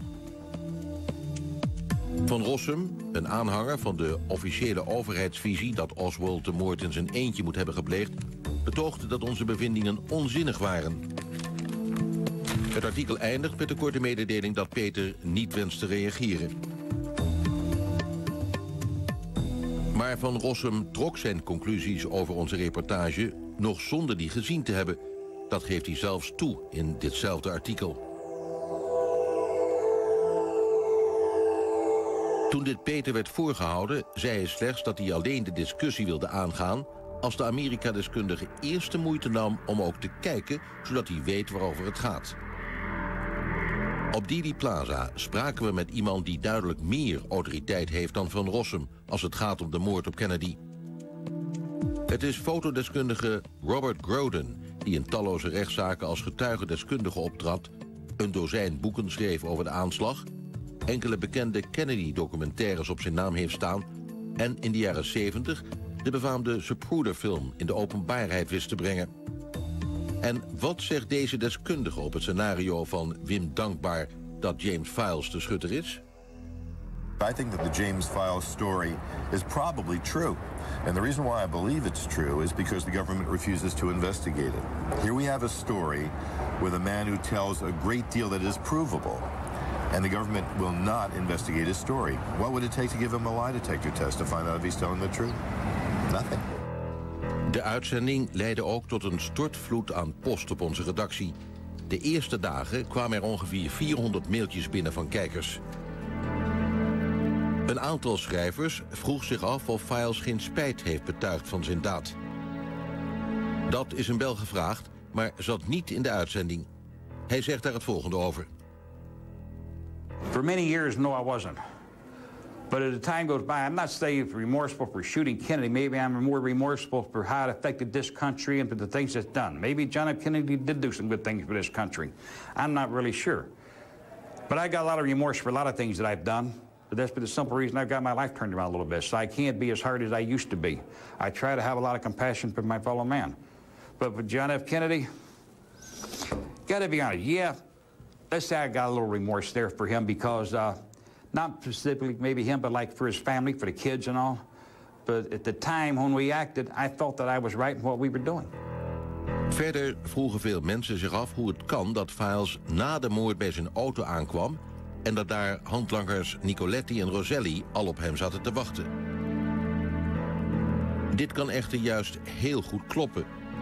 Van Rossum, een aanhanger van de officiële overheidsvisie dat Oswald de moord in zijn eentje moet hebben gepleegd, betoogde dat onze bevindingen onzinnig waren. Het artikel eindigt met de korte mededeling dat Peter niet wenst te reageren. Maar Van Rossum trok zijn conclusies over onze reportage nog zonder die gezien te hebben. Dat geeft hij zelfs toe in ditzelfde artikel. Toen dit Peter werd voorgehouden, zei hij slechts dat hij alleen de discussie wilde aangaan als de Amerika-deskundige eerst de moeite nam om ook te kijken, zodat hij weet waarover het gaat. Op Dealey Plaza spraken we met iemand die duidelijk meer autoriteit heeft dan Van Rossum als het gaat om de moord op Kennedy. Het is fotodeskundige Robert Groden, die in talloze rechtszaken als getuigendeskundige optrad, een dozijn boeken schreef over de aanslag, enkele bekende Kennedy-documentaires op zijn naam heeft staan en in de jaren zeventig de befaamde Zapruder-film in de openbaarheid wist te brengen. En wat zegt deze deskundige op het scenario van Wim Dankbaar dat James Files de schutter is? I think that the James Files story is probably true. And the reason why I believe it's true is because the government refuses to investigate it. Here we have a story with a man who tells a great deal that is provable. And the government will not investigate his story. What would it take to give him a lie detector test to find out if he's telling the truth? Nothing. De uitzending leidde ook tot een stortvloed aan post op onze redactie. De eerste dagen kwamen er ongeveer vierhonderd mailtjes binnen van kijkers. Een aantal schrijvers vroeg zich af of Files geen spijt heeft betuigd van zijn daad. Dat is hem wel gevraagd, maar zat niet in de uitzending. Hij zegt daar het volgende over. For many years, no, I wasn't. But as the time goes by, I'm not saying remorseful for shooting Kennedy. Maybe I'm more remorseful for how it affected this country and for the things it's done. Maybe John F. Kennedy did do some good things for this country. I'm not really sure. But I got a lot of remorse for a lot of things that I've done. But that's for the simple reason I've got my life turned around a little bit. So I can't be as hard as I used to be. I try to have a lot of compassion for my fellow man. But for John F. Kennedy, gotta be honest, yeah, let's say I got a little remorse there for him because, uh, not specifically maybe him, but like for his family, for the kids and all. But at the time when we acted, I felt that I was right in what we were doing. Verder vroegen veel mensen zich af hoe het kan dat Files na de moord bij zijn auto aankwam en dat daar handlangers Nicoletti en Roselli al op hem zaten te wachten. Dit kan echter juist heel goed kloppen.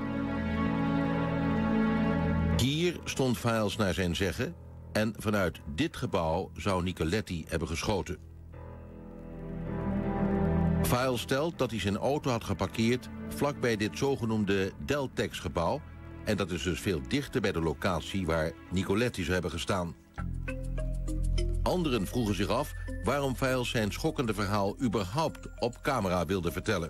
Hier stond Files naar zijn zeggen en vanuit dit gebouw zou Nicoletti hebben geschoten. Files stelt dat hij zijn auto had geparkeerd vlakbij dit zogenoemde Deltex-gebouw en dat is dus veel dichter bij de locatie waar Nicoletti zou hebben gestaan. Anderen vroegen zich af waarom Files zijn schokkende verhaal überhaupt op camera wilde vertellen.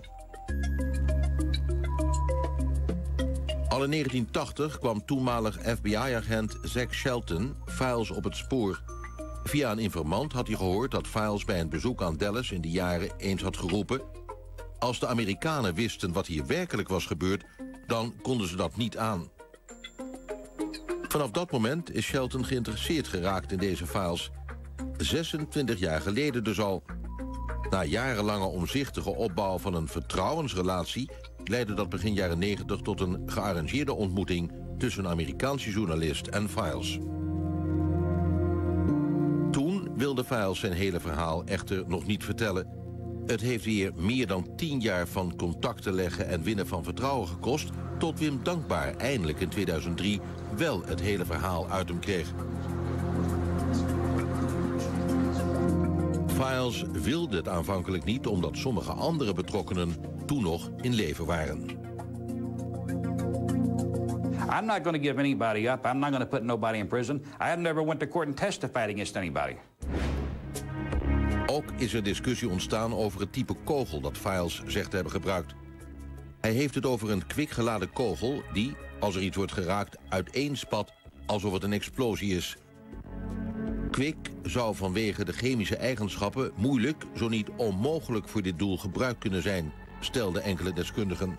Al in negentien tachtig kwam toenmalig F B I-agent Zack Shelton Files op het spoor. Via een informant had hij gehoord dat Files bij een bezoek aan Dallas in die jaren eens had geroepen: als de Amerikanen wisten wat hier werkelijk was gebeurd, dan konden ze dat niet aan. Vanaf dat moment is Shelton geïnteresseerd geraakt in deze Files. zesentwintig jaar geleden dus al. Na jarenlange omzichtige opbouw van een vertrouwensrelatie leidde dat begin jaren negentig tot een gearrangeerde ontmoeting tussen een Amerikaanse journalist en Files. Toen wilde Files zijn hele verhaal echter nog niet vertellen. Het heeft weer meer dan tien jaar van contacten leggen en winnen van vertrouwen gekost, tot Wim dankbaar eindelijk in tweeduizend drie wel het hele verhaal uit hem kreeg. Files wilde het aanvankelijk niet omdat sommige andere betrokkenen toen nog in leven waren. I'm not going to give anybody up. I'm not going to put nobody in prison. I have never went to court and testified against anybody. Ook is er discussie ontstaan over het type kogel dat Files zegt te hebben gebruikt. Hij heeft het over een kwikgeladen kogel die, als er iets wordt geraakt, uiteenspat alsof het een explosie is. Kwik zou vanwege de chemische eigenschappen moeilijk, zo niet onmogelijk voor dit doel gebruikt kunnen zijn, stelden enkele deskundigen.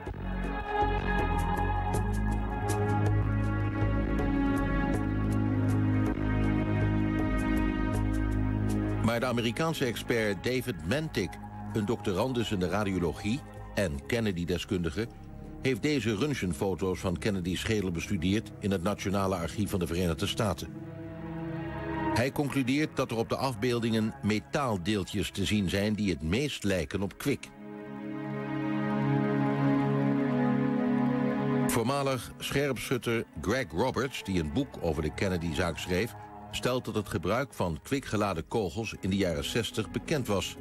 Maar de Amerikaanse expert David Mantik, een doctorandus in de radiologie en Kennedy-deskundige, heeft deze röntgenfoto's van Kennedy's schedel bestudeerd in het Nationale Archief van de Verenigde Staten. Hij concludeert dat er op de afbeeldingen metaaldeeltjes te zien zijn die het meest lijken op kwik. Voormalig scherpschutter Greg Roberts, die een boek over de Kennedy-zaak schreef, stelt dat het gebruik van kwikgeladen kogels in de jaren zestig bekend was.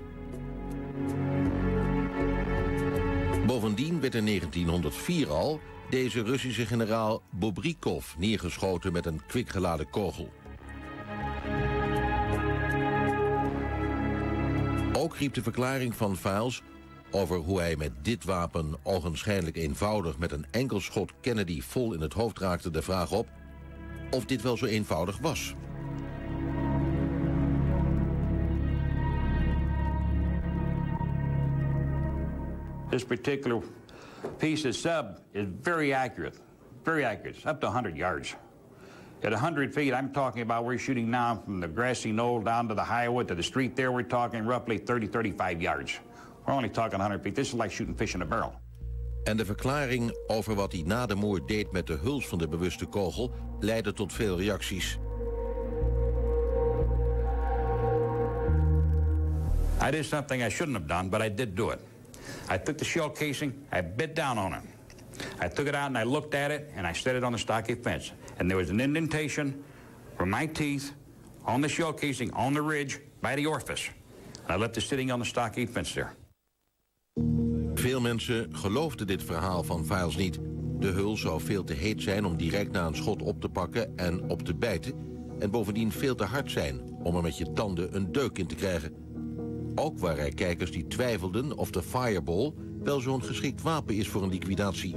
Bovendien werd in negentienhonderdvier al deze Russische generaal Bobrikov neergeschoten met een kwikgeladen kogel. Ook riep de verklaring van Files over hoe hij met dit wapen ogenschijnlijk eenvoudig met een enkel schot Kennedy vol in het hoofd raakte de vraag op of dit wel zo eenvoudig was. This particular piece of sub is very accurate, very accurate. It's up to one hundred yards. At one hundred feet, I'm talking about we're shooting now from the grassy knoll down to the highway to the street there. We're talking roughly thirty, thirty-five yards. We're only talking one hundred feet. This is like shooting fish in a barrel. En de verklaring over wat hij na de moord deed met de huls van de bewuste kogel leidde tot veel reacties. I did something I shouldn't have done, but I did do it. I took the shell casing, I bit down on it. I took it out and I looked at it and I set it on the stockade fence. And there was an indentation from my teeth on the shell casing, on the ridge, by the orifice. And I left it sitting on the stockade fence there. Veel mensen geloofden dit verhaal van Files niet. De huls zou veel te heet zijn om direct na een schot op te pakken en op te bijten. En bovendien veel te hard zijn om er met je tanden een deuk in te krijgen. Ook waren er kijkers die twijfelden of de Fireball wel zo'n geschikt wapen is voor een liquidatie.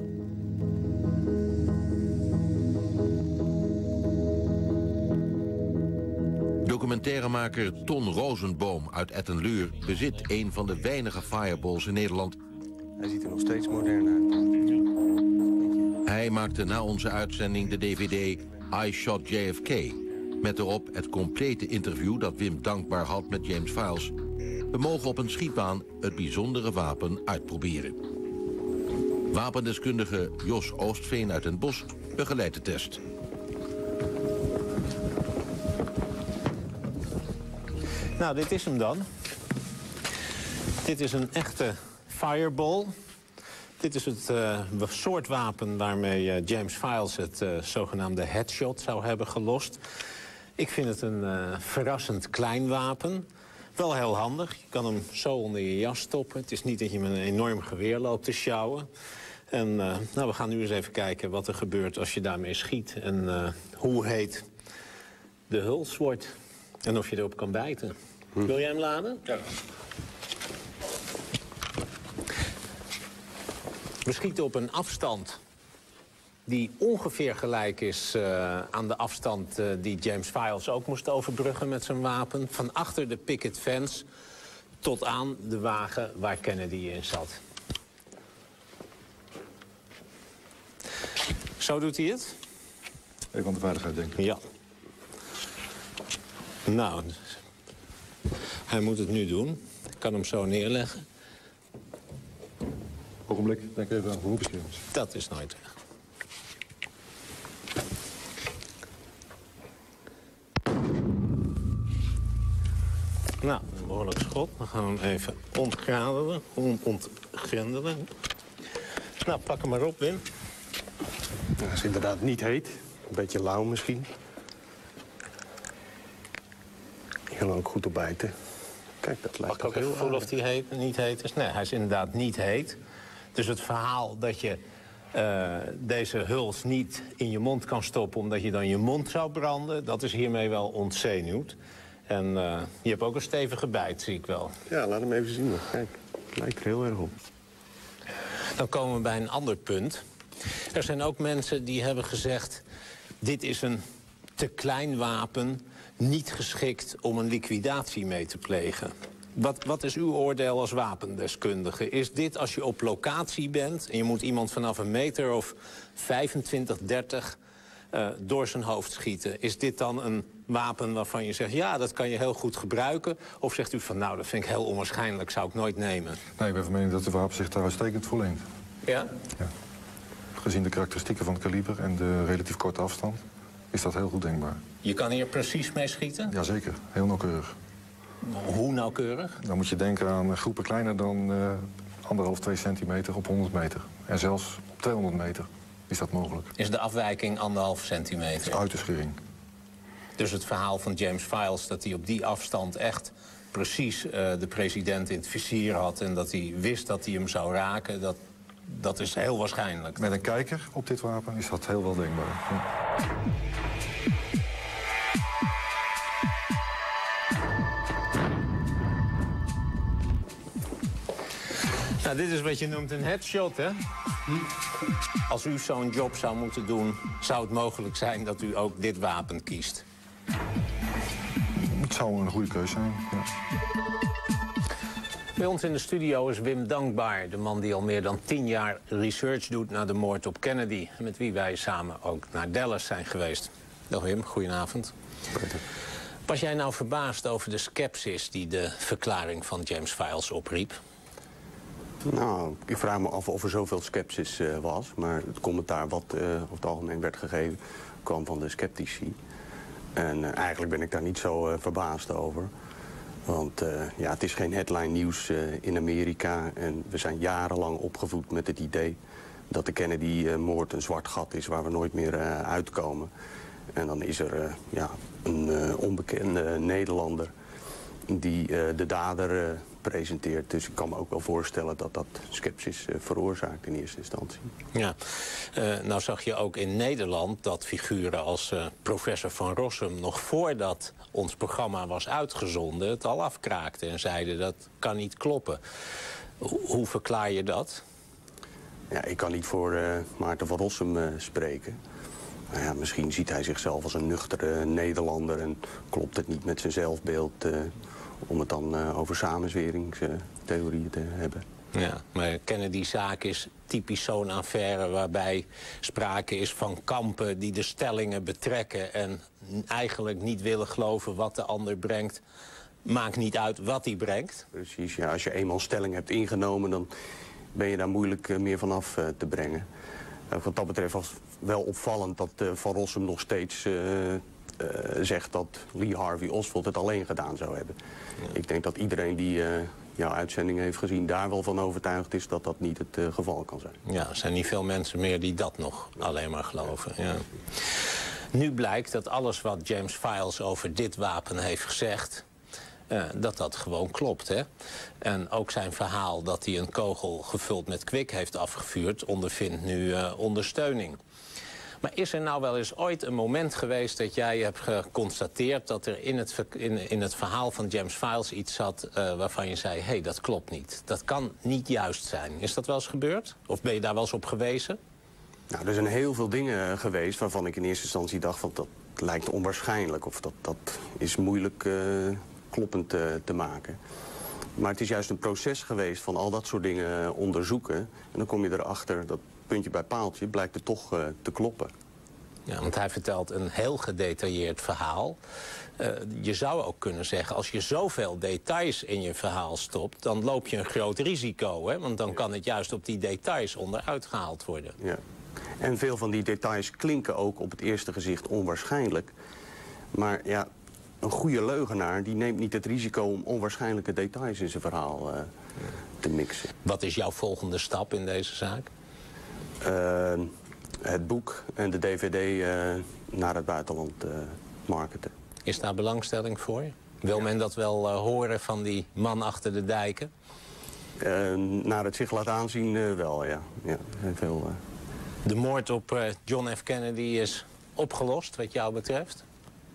Documentairemaker Ton Rosenboom uit Ettenleur bezit een van de weinige Fireballs in Nederland. Hij ziet er nog steeds modern uit. Hij maakte na onze uitzending de D V D I Shot J F K... met erop het complete interview dat Wim Dankbaar had met James Files. We mogen op een schietbaan het bijzondere wapen uitproberen. Wapendeskundige Jos Oostveen uit Den Bosch begeleidt de test. Nou, dit is hem dan. Dit is een echte Fireball. Dit is het uh, soort wapen waarmee uh, James Files het uh, zogenaamde headshot zou hebben gelost. Ik vind het een uh, verrassend klein wapen. Wel heel handig. Je kan hem zo onder je jas stoppen. Het is niet dat je met een enorm geweer loopt te sjouwen. En uh, nou, we gaan nu eens even kijken wat er gebeurt als je daarmee schiet. En uh, hoe heet de huls wordt. En of je erop kan bijten. Hm. Wil jij hem laden? Ja. We schieten op een afstand die ongeveer gelijk is uh, aan de afstand uh, die James Files ook moest overbruggen met zijn wapen. Van achter de picket fence tot aan de wagen waar Kennedy in zat. Zo doet hij het? Even aan de veiligheid denken. Ja. Nou, hij moet het nu doen. Ik kan hem zo neerleggen. Ogenblik, denk even aan beroepsbeschermers. Dat is nooit weg. Nou, een behoorlijk schot. Dan gaan we hem even ontgradelen, ontgrendelen. Nou, pak hem maar op, Wim. Hij is inderdaad niet heet. Een beetje lauw misschien. Je kan er ook goed op bijten. Kijk, dat lijkt toch heel voelen of hij heet, niet heet is? Nee, hij is inderdaad niet heet. Dus het verhaal dat je uh, deze huls niet in je mond kan stoppen omdat je dan je mond zou branden, dat is hiermee wel ontzenuwd. En uh, je hebt ook een stevige bijt, zie ik wel. Ja, laat hem even zien nog. Kijk, het lijkt er heel erg op. Dan komen we bij een ander punt. Er zijn ook mensen die hebben gezegd, dit is een te klein wapen, niet geschikt om een liquidatie mee te plegen. Wat, wat is uw oordeel als wapendeskundige? Is dit als je op locatie bent en je moet iemand vanaf een meter of vijfentwintig, dertig uh, door zijn hoofd schieten? Is dit dan een wapen waarvan je zegt, ja, dat kan je heel goed gebruiken? Of zegt u van, nou, dat vind ik heel onwaarschijnlijk, zou ik nooit nemen? Nee, ik ben van mening dat de wapen zich daar uitstekend voor leent. Ja? Ja. Gezien de karakteristieken van het kaliber en de relatief korte afstand, is dat heel goed denkbaar. Je kan hier precies mee schieten? Jazeker, heel nauwkeurig. Hoe nauwkeurig? Dan moet je denken aan groepen kleiner dan uh, anderhalf, twee centimeter op honderd meter. En zelfs op tweehonderd meter is dat mogelijk. Is de afwijking anderhalf centimeter? Dat is uiterst gering. Dus het verhaal van James Files dat hij op die afstand echt precies uh, de president in het vizier had en dat hij wist dat hij hem zou raken, dat, dat is heel waarschijnlijk. Met een kijker op dit wapen is dat heel wel denkbaar. Ja. Nou, dit is wat je noemt een headshot, hè? Hm? Als u zo'n job zou moeten doen, zou het mogelijk zijn dat u ook dit wapen kiest? Het zou een goede keuze zijn, ja. Bij ons in de studio is Wim Dankbaar, de man die al meer dan tien jaar research doet naar de moord op Kennedy. Met wie wij samen ook naar Dallas zijn geweest. Dag Wim, goedenavond. Was jij nou verbaasd over de scepsis die de verklaring van James Files opriep? Nou, ik vraag me af of er zoveel scepsis uh, was. Maar het commentaar wat uh, over het algemeen werd gegeven kwam van de sceptici. En uh, eigenlijk ben ik daar niet zo uh, verbaasd over. Want uh, ja, het is geen headline nieuws uh, in Amerika. En we zijn jarenlang opgevoed met het idee dat de Kennedy-moord een zwart gat is waar we nooit meer uh, uitkomen. En dan is er uh, ja, een uh, onbekende Nederlander die uh, de dader uh, presenteert. Dus ik kan me ook wel voorstellen dat dat scepsis uh, veroorzaakt in eerste instantie. Ja, uh, nou zag je ook in Nederland dat figuren als uh, professor Van Rossum nog voordat ons programma was uitgezonden het al afkraakten en zeiden dat kan niet kloppen. Ho hoe verklaar je dat? Ja, ik kan niet voor uh, Maarten van Rossum uh, spreken. Nou ja, misschien ziet hij zichzelf als een nuchtere Nederlander en klopt het niet met zijn zelfbeeld uh, om het dan uh, over samenzweringstheorieën te hebben. Ja, maar Kennedy-zaak is typisch zo'n affaire waarbij sprake is van kampen die de stellingen betrekken en eigenlijk niet willen geloven wat de ander brengt. Maakt niet uit wat hij brengt. Precies, ja, als je eenmaal stelling hebt ingenomen, dan ben je daar moeilijk uh, meer vanaf uh, te brengen. Uh, wat dat betreft was wel opvallend dat uh, Van Rossum nog steeds uh, uh, zegt dat Lee Harvey Oswald het alleen gedaan zou hebben. Ja. Ik denk dat iedereen die uh, jouw uitzending heeft gezien daar wel van overtuigd is dat dat niet het uh, geval kan zijn. Ja, er zijn niet veel mensen meer die dat nog alleen maar geloven. Ja. Nu blijkt dat alles wat James Files over dit wapen heeft gezegd, Uh, dat dat gewoon klopt, hè? En ook zijn verhaal dat hij een kogel gevuld met kwik heeft afgevuurd ondervindt nu uh, ondersteuning. Maar is er nou wel eens ooit een moment geweest dat jij hebt geconstateerd dat er in het, in, in het verhaal van James Files iets zat uh, waarvan je zei, hé, hey, dat klopt niet. Dat kan niet juist zijn. Is dat wel eens gebeurd? Of ben je daar wel eens op gewezen? Nou, er zijn heel veel dingen geweest waarvan ik in eerste instantie dacht van dat lijkt onwaarschijnlijk of dat, dat is moeilijk Uh, kloppend te, te maken. Maar het is juist een proces geweest van al dat soort dingen onderzoeken. En dan kom je erachter dat puntje bij paaltje blijkt het toch uh, te kloppen. Ja, want hij vertelt een heel gedetailleerd verhaal. Uh, je zou ook kunnen zeggen, als je zoveel details in je verhaal stopt, dan loop je een groot risico, hè? Want dan kan het juist op die details onderuit gehaald worden. Ja. En veel van die details klinken ook op het eerste gezicht onwaarschijnlijk. Maar ja, een goede leugenaar die neemt niet het risico om onwaarschijnlijke details in zijn verhaal uh, te mixen. Wat is jouw volgende stap in deze zaak? Uh, het boek en de D V D uh, naar het buitenland uh, marketen. Is daar belangstelling voor? Wil ja. men dat wel uh, horen van die man achter de dijken? Uh, naar het zich laat aanzien uh, wel, ja. ja veel, uh... De moord op uh, John F. Kennedy is opgelost, wat jou betreft?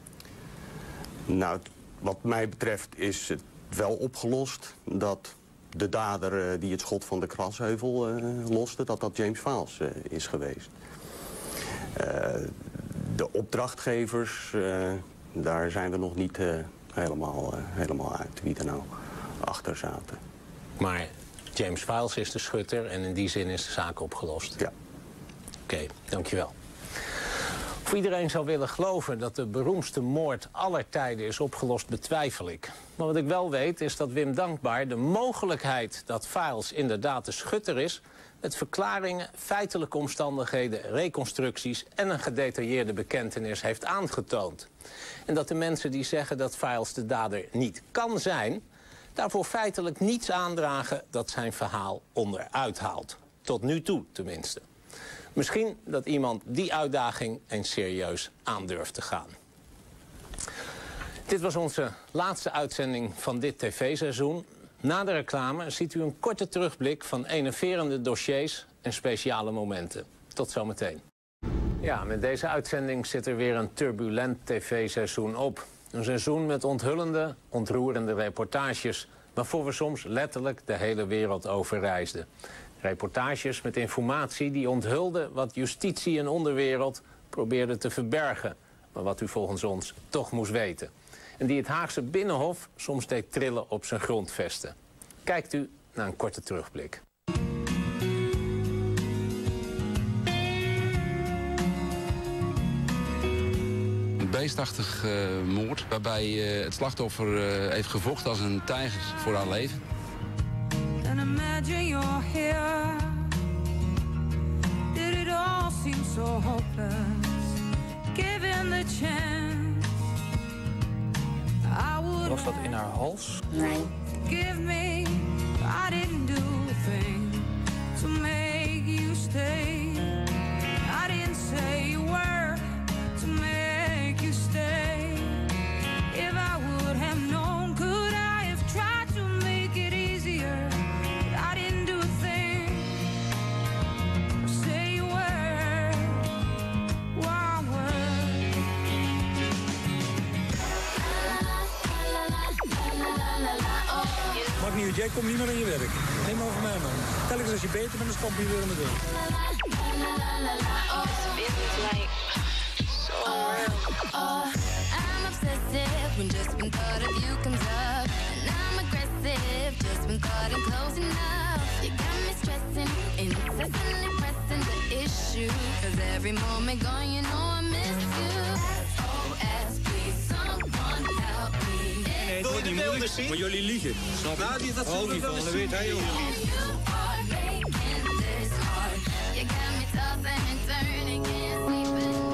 Nou, wat mij betreft is het wel opgelost dat de dader uh, die het schot van de Krasheuvel uh, loste, dat dat James Files uh, is geweest. Uh, de opdrachtgevers, uh, daar zijn we nog niet uh, helemaal, uh, helemaal uit wie er nou achter zaten. Maar James Files is de schutter en in die zin is de zaak opgelost? Ja. Oké, okay, dankjewel. Of iedereen zou willen geloven dat de beroemdste moord aller tijden is opgelost, betwijfel ik. Maar wat ik wel weet is dat Wim Dankbaar de mogelijkheid dat Files inderdaad de schutter is, met verklaringen, feitelijke omstandigheden, reconstructies en een gedetailleerde bekentenis heeft aangetoond. En dat de mensen die zeggen dat Files de dader niet kan zijn, daarvoor feitelijk niets aandragen dat zijn verhaal onderuit haalt. Tot nu toe tenminste. Misschien dat iemand die uitdaging eens serieus aandurft te gaan. Dit was onze laatste uitzending van dit tv-seizoen. Na de reclame ziet u een korte terugblik van enerverende dossiers en speciale momenten. Tot zometeen. Ja, met deze uitzending zit er weer een turbulent tv-seizoen op. Een seizoen met onthullende, ontroerende reportages, waarvoor we soms letterlijk de hele wereld over reisden. Reportages met informatie die onthulde wat justitie en onderwereld probeerden te verbergen, maar wat u volgens ons toch moest weten. En die het Haagse Binnenhof soms deed trillen op zijn grondvesten. Kijkt u naar een korte terugblik. beestachtig uh, moord. Waarbij uh, het slachtoffer uh, heeft gevochten als een tijger voor haar leven. And imagine you're here. Did it all seem so hopeless? Given the chance, I would. Was dat in haar hals? Nee. Give me, I didn't do a thing to make you stay. I didn't say a word to make you stay. If I would have known, could I have tried to make it easier? But I didn't do a thing or say a word, one word. Maakt niet uit, jij komt niet meer in je werk. Neem over mij, man. Telkens als je beter bent, dan stamp je weer in de deur. I'm obsessive when just when thought of you comes up. And I'm aggressive just when thought I'm close enough. You got me stressing, incessantly pressing the issue. Cause every moment gone, you know I miss you. S O S, please someone help me. Nee, het wordt niet moeilijk, maar jullie liegen. Snap je? Nou, die, dat hou niet van, dat weet hij ook. You got me tossing and turning, can't sleep at night.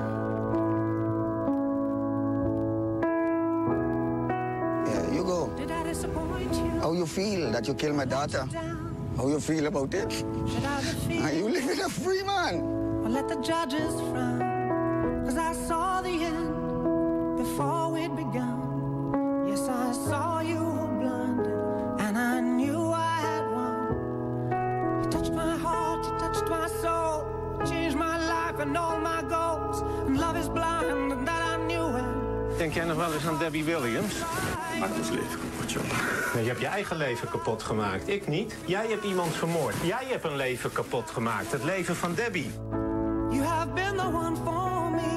Yeah, you go. Did I disappoint you? How you feel that you killed my daughter? How you feel about it? Are you living a free man? Well, let the judges frown. Cause I saw the end before we'd begun. Yes, I saw you were blinded, and I knew I had won. You touched my heart, you touched my soul, you changed my life and all my goals. And love is blind, and that I knew it. Denk jij nog wel eens aan Debbie Williams? Maak ons leven kapot, jongen. Nee, je hebt je eigen leven kapot gemaakt. Ik niet. Jij hebt iemand vermoord. Jij hebt een leven kapot gemaakt. Het leven van Debbie. You have been the one for me.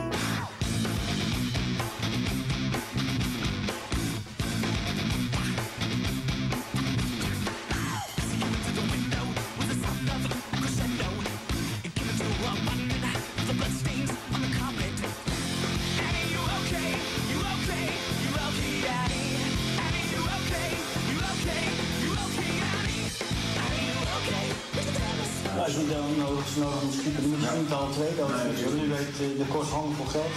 Als je dan nodig is nodig om te schieten, dan moet je niet alle twee doden. U weet, de kost hangen voor geld.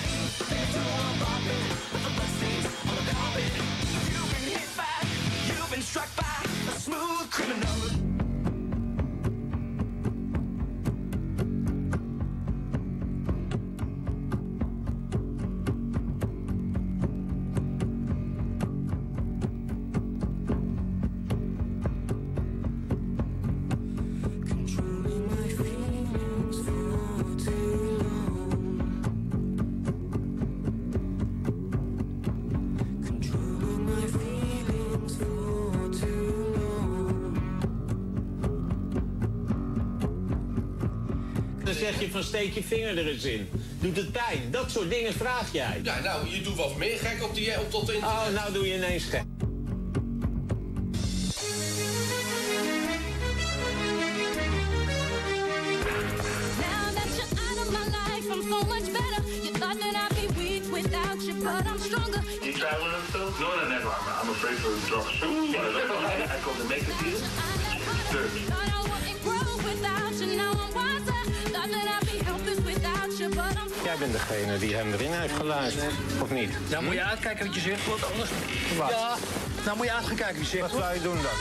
Dan zeg je van steek je vinger er eens in. Doet het pijn? Dat soort dingen vraag jij. Ja, nou, je doet wat meer gek op, die, op dat internet. Oh, nou doe je ineens gek. You traveling and stuff? No, no, never. I'm, I'm afraid for drugs. I go to make a deal. Dirt. Jij bent degene die hem erin heeft geluisterd, of niet? Nou moet je uitkijken wat je zegt, want anders... Wat? Ja, nou moet je uit gaan kijken wat je zegt. Wat zou je doen dan?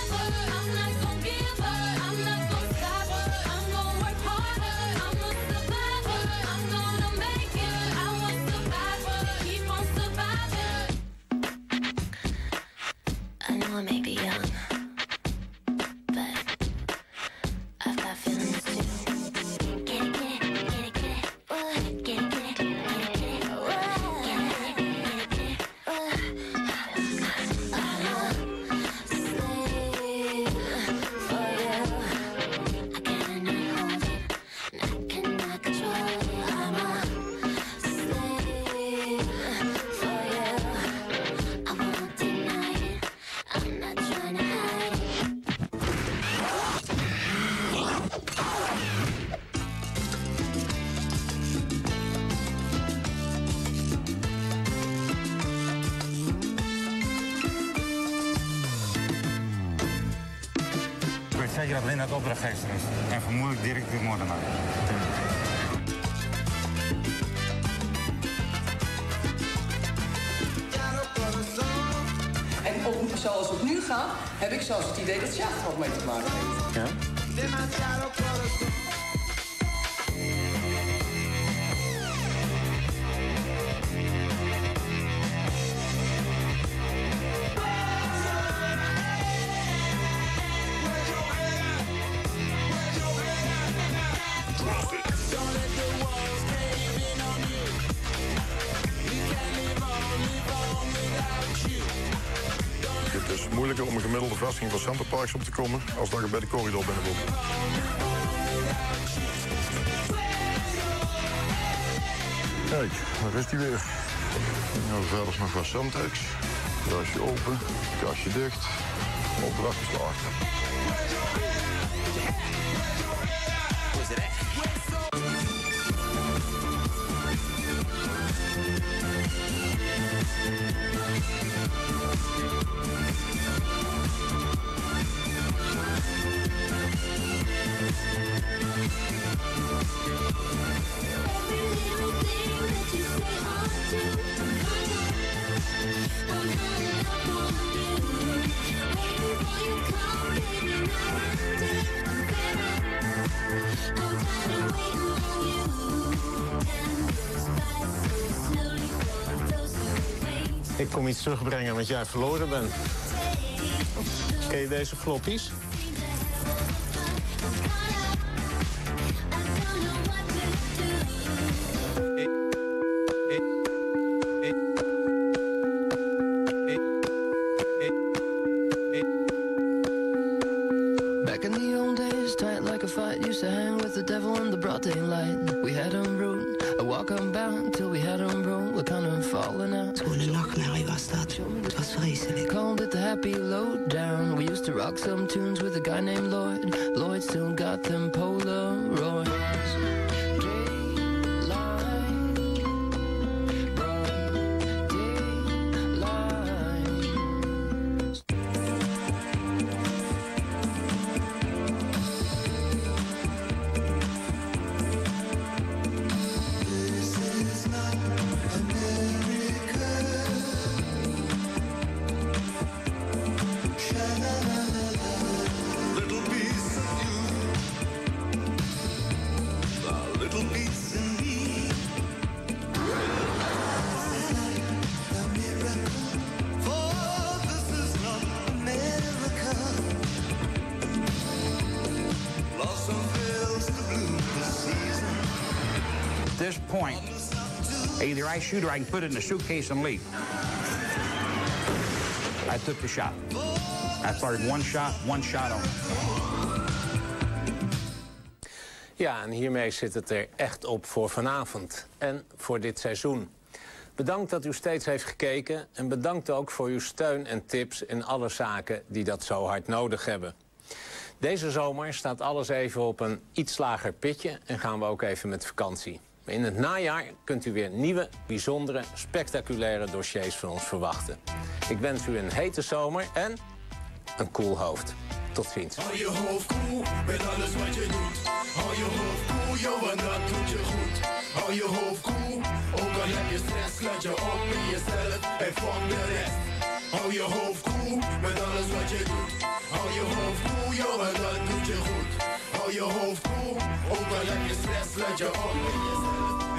I know I may be young, but I've got feelings too. Get it, get it, get it, get it, uh, get it, get it, get it, get it, uh, get it, get it, get it, uh, I'm a slave for you. I cannot hold it, and I cannot control it. I'm a slave for you. I won't deny it. I'm not trying to hide. je dat Lin het opdrachtgever is. En vermoedelijk direct de moordenaar. En op, zoals het nu gaat, heb ik zelfs het idee dat Sjaak er ook mee te maken heeft. Ja? Het is moeilijker om een gemiddelde vestiging van Centerparks op te komen als dat je bij de corridor binnenkomt. Kijk, daar is hij weer. Nou, verder nog wat Centex. Kastje open, kastje dicht. Opdracht geslaagd. Ik kom iets terugbrengen wat jij verloren bent. Ken je deze floppies? Back in the old days, tight like a fight, used to hang with the devil in the broad daylight. We had him rude, a walk unbound till we had him roll. We kind of falling out. Toen een nachtmerrie was dat. Het was vreselijk. Called it the happy lowdown. We used to rock some tunes with a guy named Lloyd. Lloyd still got them Polaroids. This point, either I shoot or I can put it in a suitcase and leave. I took the shot. I fired one shot, one shot only. Ja, en hiermee zit het er echt op voor vanavond en voor dit seizoen. Bedankt dat u steeds heeft gekeken en bedankt ook voor uw steun en tips in alle zaken die dat zo hard nodig hebben. Deze zomer staat alles even op een iets lager pitje en gaan we ook even met vakantie. In het najaar kunt u weer nieuwe, bijzondere, spectaculaire dossiers van ons verwachten. Ik wens u een hete zomer en een koel hoofd. Tot ziens. Hou je hoofd koel met alles wat je doet. Hou je hoofd koel, joh, want dat doet je goed. Hou je hoofd koel, ook al heb je stress, laat je op in jezelf en fuck de rest. Hou je hoofd koel met alles wat je doet. Hou je hoofd koel, joh, want dat doet je goed. Hou je hoofd koel, ook al heb je stress, laat je op in jezelf.